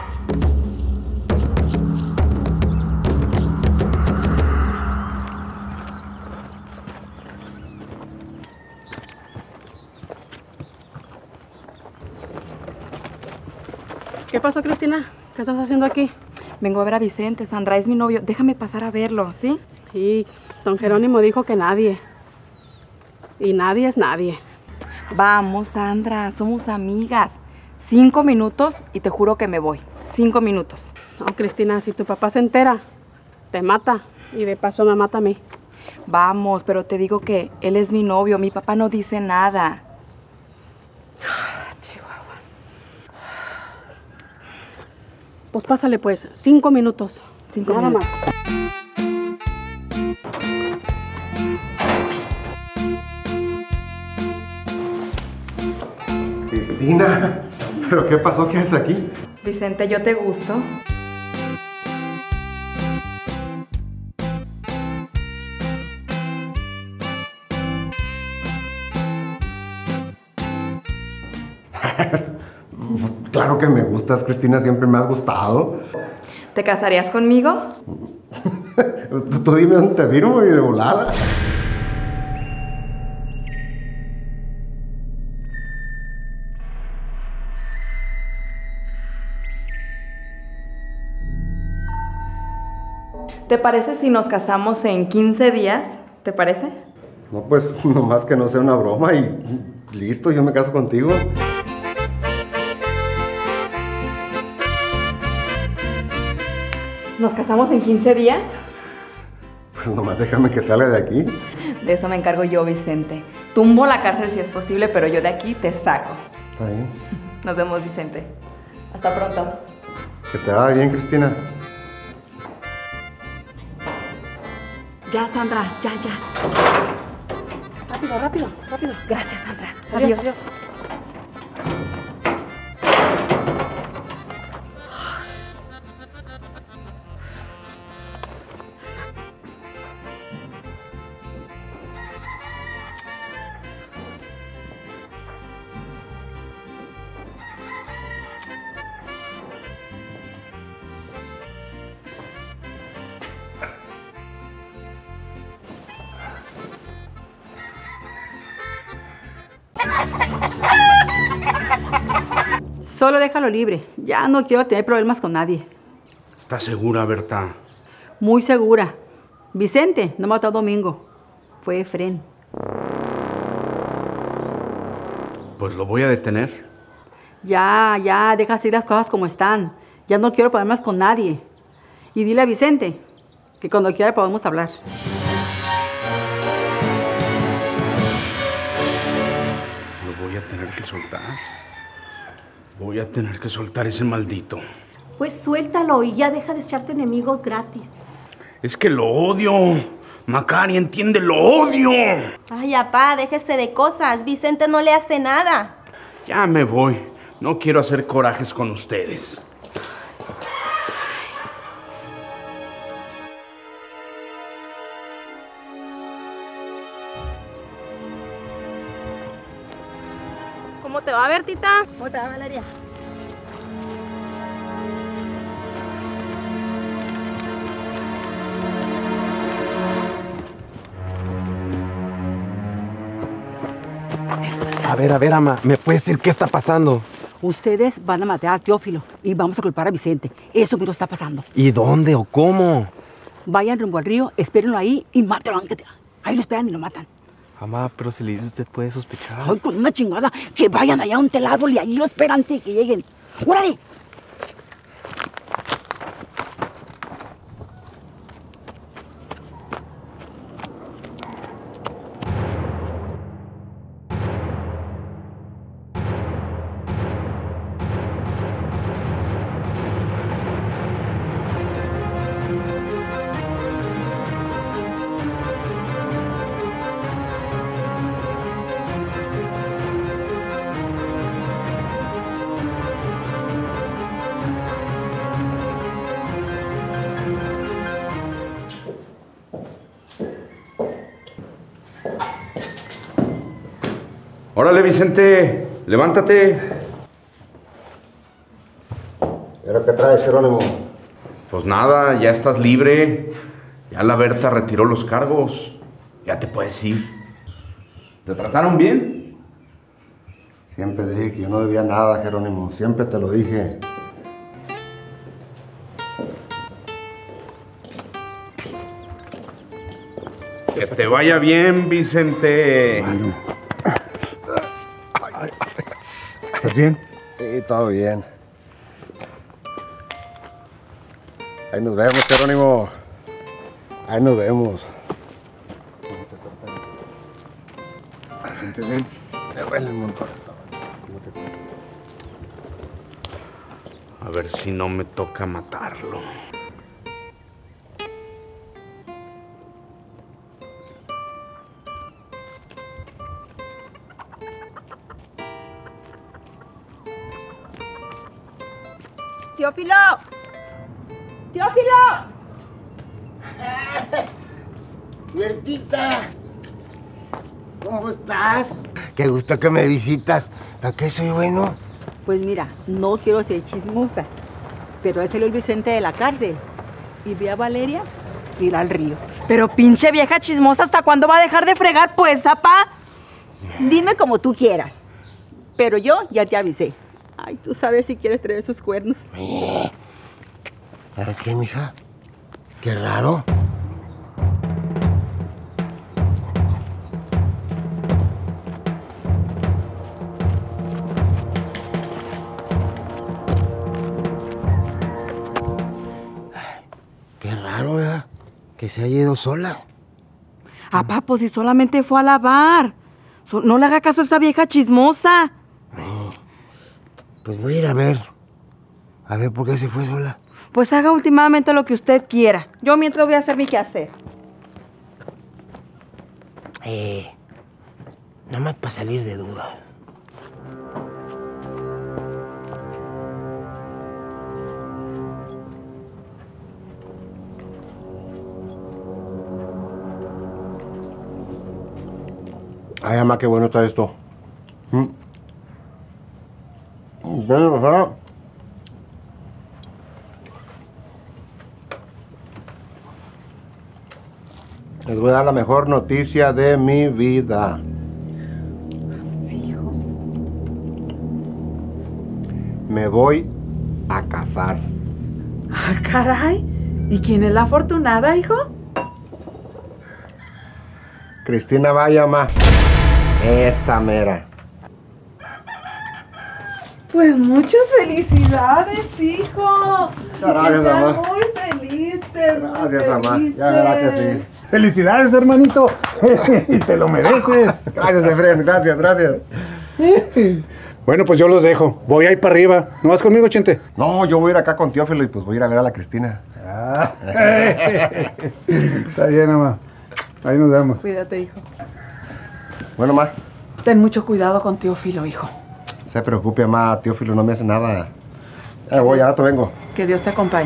¿Qué pasó, Cristina? ¿Qué estás haciendo aquí? Vengo a ver a Vicente, Sandra, es mi novio. Déjame pasar a verlo, ¿sí? Sí, don Jerónimo dijo que nadie. Y nadie es nadie. Vamos, Sandra, somos amigas. Cinco minutos y te juro que me voy. Cinco minutos. No, Cristina, si tu papá se entera, te mata. Y de paso me mata a mí. Vamos, pero te digo que él es mi novio, mi papá no dice nada. Pues pásale pues, cinco minutos. Cinco Nada minutos. más. Cristina, ¿pero qué pasó? ¿Qué haces aquí? Vicente, yo te gusto. Claro que me gustas, Cristina, siempre me has gustado. ¿Te casarías conmigo? Tú, tú dime dónde te firmo y de volada. ¿Te parece si nos casamos en quince días? ¿Te parece? No, pues nomás que no sea una broma y listo, yo me caso contigo. ¿Nos casamos en quince días? Pues nomás déjame que salga de aquí. De eso me encargo yo, Vicente. Tumbo la cárcel si es posible, pero yo de aquí te saco. Está bien. Nos vemos, Vicente. Hasta pronto. Que te vaya bien, Cristina. Ya, Sandra, ya, ya. Rápido, rápido, rápido. Gracias, Sandra. Adiós, Adiós. adiós. Solo déjalo libre. Ya no quiero tener problemas con nadie. ¿Estás segura, Berta? Muy segura. Vicente no mató a Domingo. Fue Efren. Pues lo voy a detener. Ya, ya, deja así las cosas como están. Ya no quiero problemas con nadie. Y dile a Vicente que cuando quiera podemos hablar. Lo voy a tener que soltar. Voy a tener que soltar ese maldito. Pues suéltalo y ya deja de echarte enemigos gratis. Es que lo odio. Macari, entiende, lo odio. Ay, apá, déjese de cosas. Vicente no le hace nada. Ya me voy. No quiero hacer corajes con ustedes. ¿Cómo te va, Bertita? ¿Cómo te va, Valeria? A ver, a ver, ama, ¿me puedes decir qué está pasando? Ustedes van a matar a Teófilo y vamos a culpar a Vicente. Eso mismo está pasando. ¿Y dónde o cómo? Vayan rumbo al río, espérenlo ahí y mátenlo. Ahí lo esperan y lo matan. Mamá, pero si le dice usted puede sospechar. Ay, con una chingada. Que vayan allá ante el árbol y allí lo esperan antes de que lleguen. ¡Órale! Órale, Vicente, levántate. ¿Pero qué traes, Jerónimo? Pues nada, ya estás libre. Ya la Berta retiró los cargos. Ya te puedes ir. ¿Te trataron bien? Siempre dije que yo no debía nada, Jerónimo. Siempre te lo dije. Que te vaya bien, Vicente. ¿Estás bien? Sí, todo bien. Ahí nos vemos, Jerónimo. Ahí nos vemos. sientes bien? Me duele un montón esta. A ver si no me toca matarlo. ¡Teófilo! ¡Teófilo! ¡Huertita! ¿Cómo estás? Qué gusto que me visitas. ¿Para qué soy bueno? Pues mira, no quiero ser chismosa, pero ahí salió el Vicente de la cárcel y vi a Valeria ir al río. Pero pinche vieja chismosa, ¿hasta cuándo va a dejar de fregar, pues, zapá? Dime como tú quieras, pero yo ya te avisé. Ay, tú sabes si quieres traer sus cuernos. ¿Sabes qué, mija? Qué raro. Qué raro, ¿eh? Que se haya ido sola. Ah, papo, si solamente fue a lavar. So- no le haga caso a esa vieja chismosa. Pues voy a ir a ver. A ver por qué se fue sola. Pues haga últimamente lo que usted quiera. Yo mientras voy a hacer mi quehacer. Eh, nada más para salir de duda. Ay, mamá, qué bueno está esto. ¿Mm? Bueno, ajá. Les voy a dar la mejor noticia de mi vida. Sí, hijo. Me voy a casar. Ah, caray. ¿Y quién es la afortunada, hijo? Cristina Vaya, ma. Esa mera. Pues muchas felicidades, hijo. Gracias, Están mamá. muy felices. muy Gracias, mamá. felices. Ya verás que sí. ¡Felicidades, hermanito! Y te lo mereces. Gracias, Efren. Gracias, gracias. Bueno, pues yo los dejo. Voy a ir para arriba. ¿No vas conmigo, Chente? No, yo voy a ir acá con Teófilo y pues voy a ir a ver a la Cristina. Ah. Está bien, mamá. Ahí nos vemos. Cuídate, hijo. Bueno, ma. Ten mucho cuidado con Teófilo, hijo. Se preocupe, mamá. Teófilo no me hace nada. Ya voy, ahora te vengo. Que Dios te acompañe.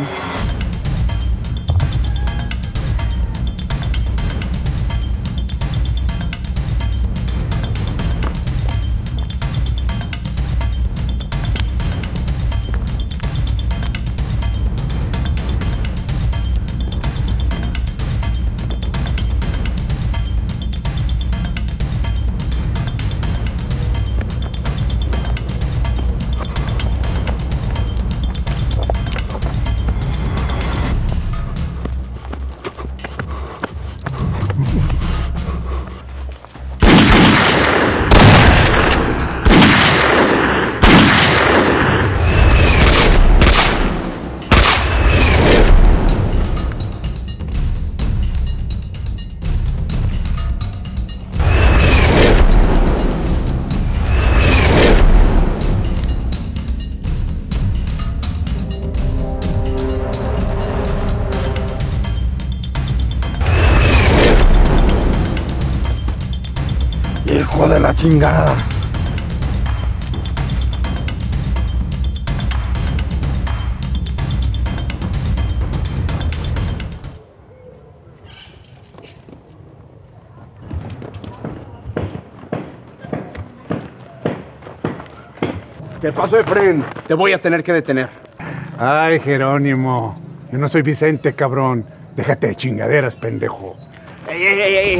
Hijo de la chingada. ¿Qué pasó, Efren? Te voy a tener que detener. Ay, Jerónimo. Yo no soy Vicente, cabrón. Déjate de chingaderas, pendejo. ¡Ey, ey, ey, ey!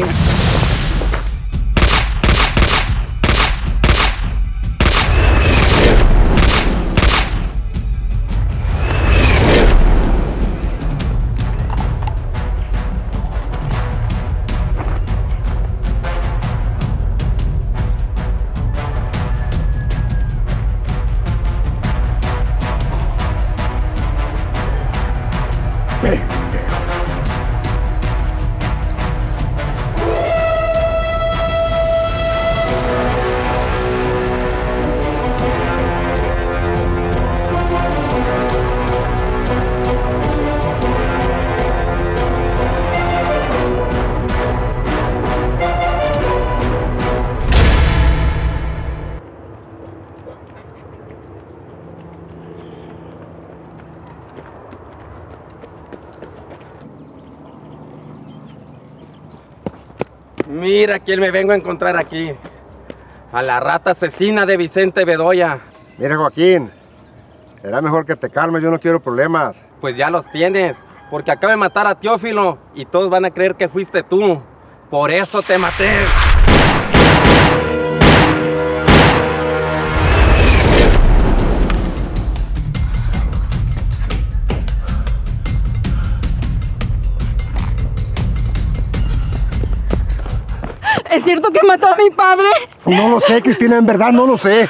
Pendejo. Mira quién me vengo a encontrar aquí. A la rata asesina de Vicente Bedoya. Mira, Joaquín, será mejor que te calmes, yo no quiero problemas. Pues ya los tienes, porque acabo de matar a Teófilo y todos van a creer que fuiste tú. Por eso te maté. ¿Es cierto que mató a mi padre? No lo sé, Cristina, en verdad no lo sé.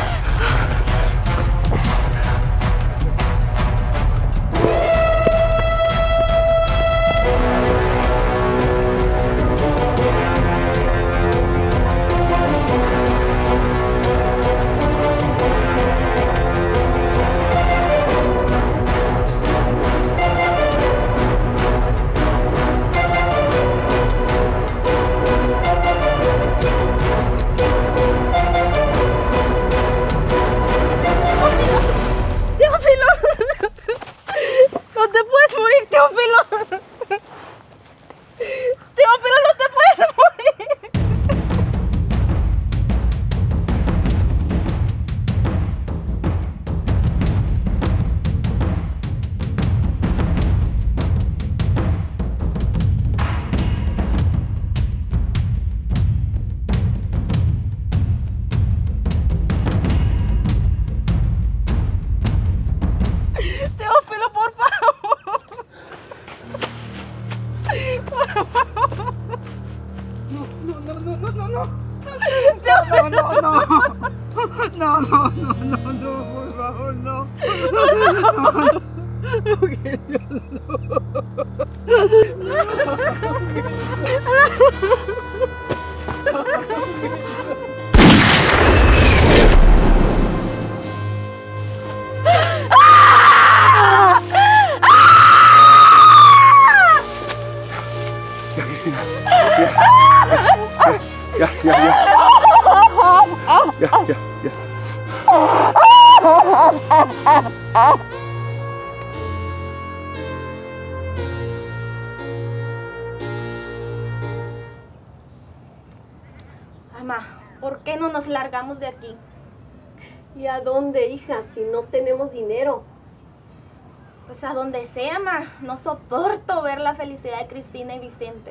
Mamá, ¿por qué no nos largamos de aquí? ¿Y a dónde, hija, si no tenemos dinero? Pues a donde sea, ma. No soporto ver la felicidad de Cristina y Vicente.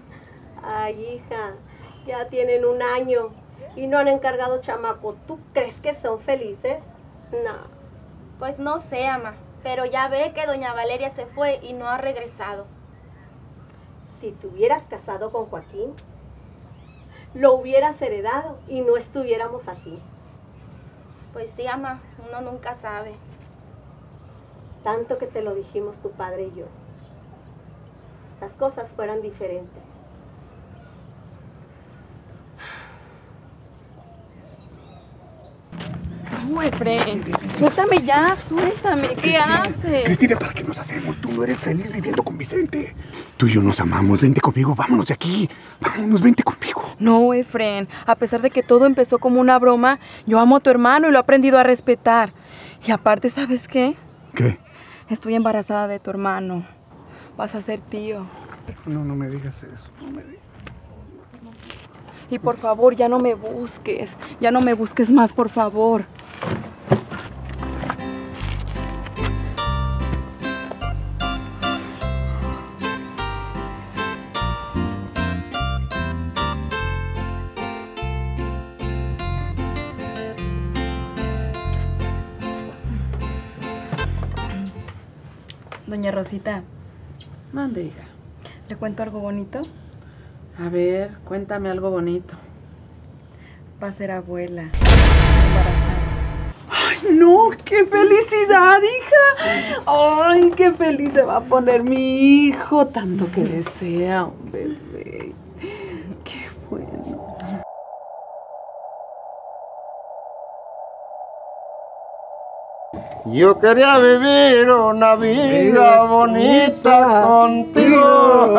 Ay, hija, ya tienen un año y no han encargado chamaco. ¿Tú crees que son felices? No. Pues no sé, ama, pero ya ve que doña Valeria se fue y no ha regresado. Si te hubieras casado con Joaquín, lo hubieras heredado y no estuviéramos así. Pues sí, ama, uno nunca sabe. Tanto que te lo dijimos tu padre y yo. Las cosas fueran diferentes. No, Efren, suéltame ya, suéltame. ¿Qué Cristina, haces? Cristina, ¿para qué nos hacemos? Tú no eres feliz viviendo con Vicente. Tú y yo nos amamos. Vente conmigo, vámonos de aquí. Vámonos, vente conmigo. No, Efren, a pesar de que todo empezó como una broma, yo amo a tu hermano y lo he aprendido a respetar. Y aparte, ¿sabes qué? ¿Qué? Estoy embarazada de tu hermano. Vas a ser tío. No, no me digas eso. No me digas. Y por favor, ya no me busques. Ya no me busques más, por favor. Doña Rosita. Mande, hija. ¿Le cuento algo bonito? A ver, cuéntame algo bonito. Va a ser abuela. Embarazada. ¡Ay, no! ¡Qué felicidad, hija! ¡Ay, qué feliz se va a poner mi hijo! Tanto que desea un bebé. ¡Qué bueno! Yo quería vivir una vida bonita contigo.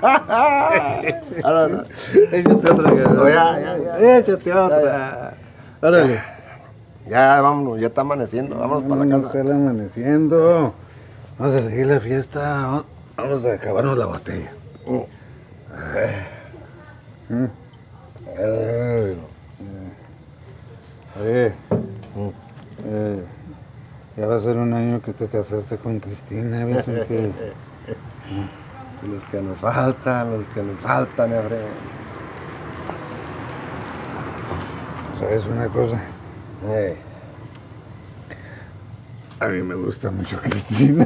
Échate otra. Ya, ya, ya. Échate otra. Órale. Ya, vámonos, ya está amaneciendo. Vámonos para la casa. Está amaneciendo. Vamos a seguir la fiesta. Vamos a acabarnos la botella. ¿Mm? Eh, eh, eh, ya va a ser un año que te casaste con Cristina, Vicente. Los que nos faltan, los que nos faltan, Efraín. ¿Sabes una cosa? Eh. A mí me gusta mucho Cristina.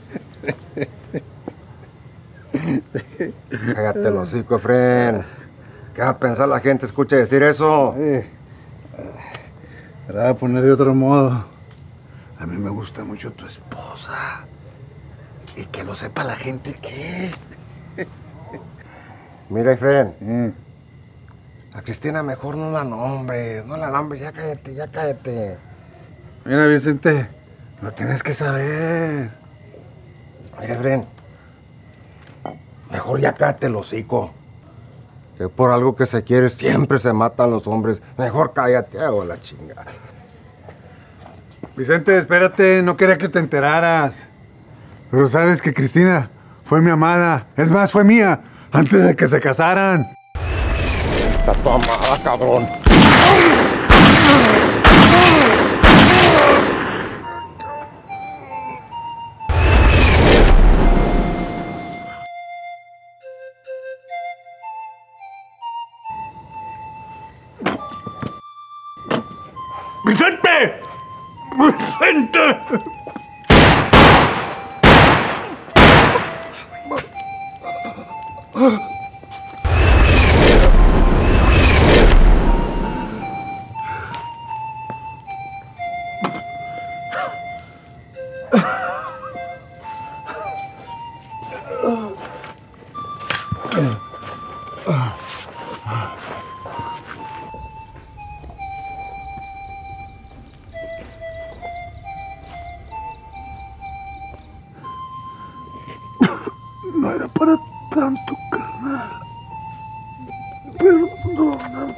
Cállate el hocico, Efraín. ¿Qué va a pensar la gente? Escucha decir eso. Eh. Te la voy a poner de otro modo. A mí me gusta mucho tu esposa. Y que lo sepa la gente que... Mira, Efraín. Mm. A Cristina mejor no la nombres. No la nombres. Ya cállate, ya cállate. Mira, Vicente. Lo tienes que saber. Mira, Efraín. Mejor ya cállate el hocico. Que por algo que se quiere siempre se matan los hombres. Mejor cállate, hago la chinga. Vicente, espérate, no quería que te enteraras. Pero sabes que Cristina fue mi amada. Es más, fue mía antes de que se casaran. Está tu amada, cabrón. ¡Vicente! ¡Vicente! No era para tanto, carnal. Perdóname.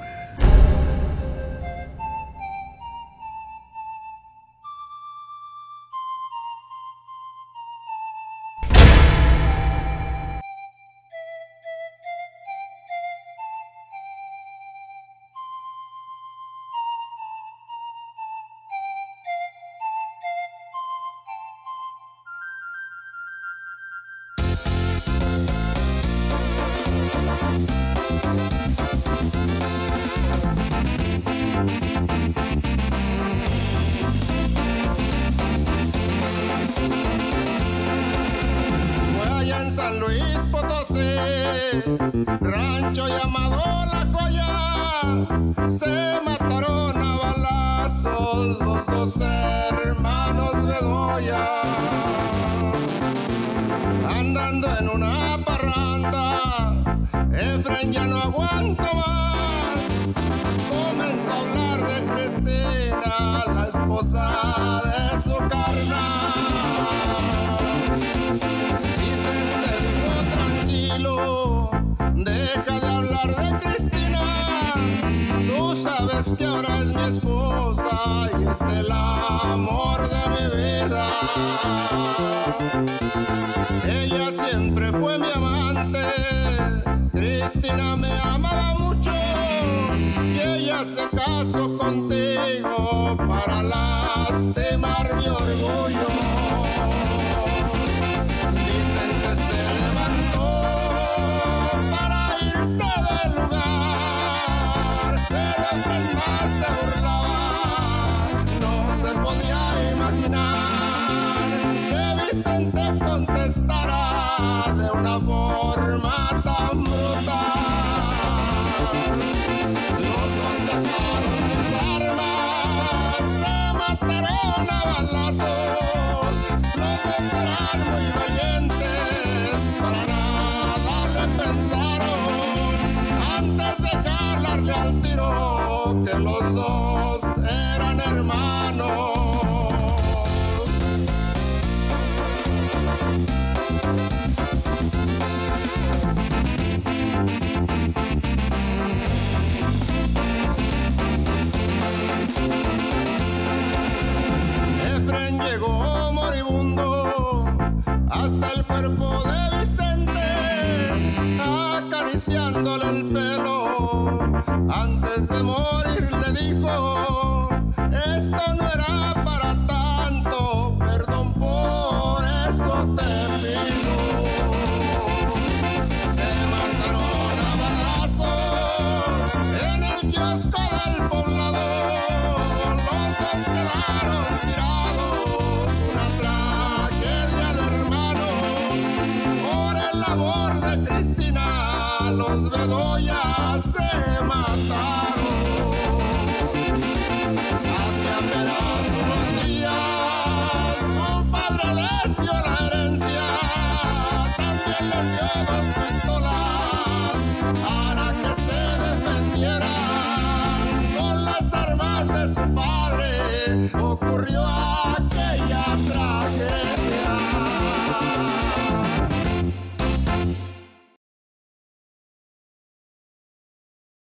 En San Luis Potosí, rancho llamado La Joya, se mataron a balazos los dos hermanos Bedoya. Andando en una parranda, Efraín ya no aguantó más. Comenzó a hablar de Cristina, la esposa de su carnal. Deja de hablar de Cristina, tú sabes que ahora es mi esposa y es el amor de mi vida. Ella siempre fue mi amante, Cristina me amaba mucho y ella se casó contigo para lastimar mi orgullo. Del lugar, pero Efraín más se burlaba. No se podía imaginar que Vicente contestara de una forma tan brutal. Los dos sacaron sus armas, se mataron a balazos. Los dos eran muy valientes, para nada le pensaron antes de jalarle al tiro que los dos eran hermanos. Efraín llegó moribundo hasta el cuerpo de Vicente, acariciándole el pelo Antes de morir le dijo, esto no era para tanto, perdón por eso te pido. Se mandaron a balazos en el kiosco del poblador, los dos quedaron tirados, una tragedia de hermanos. Por el amor de Cristina, los Bedoya se mataron. Hace apenas unos días su padre les dio la herencia, también les dio dos pistolas para que se defendieran. Con las armas de su padre ocurrió aquella tragedia.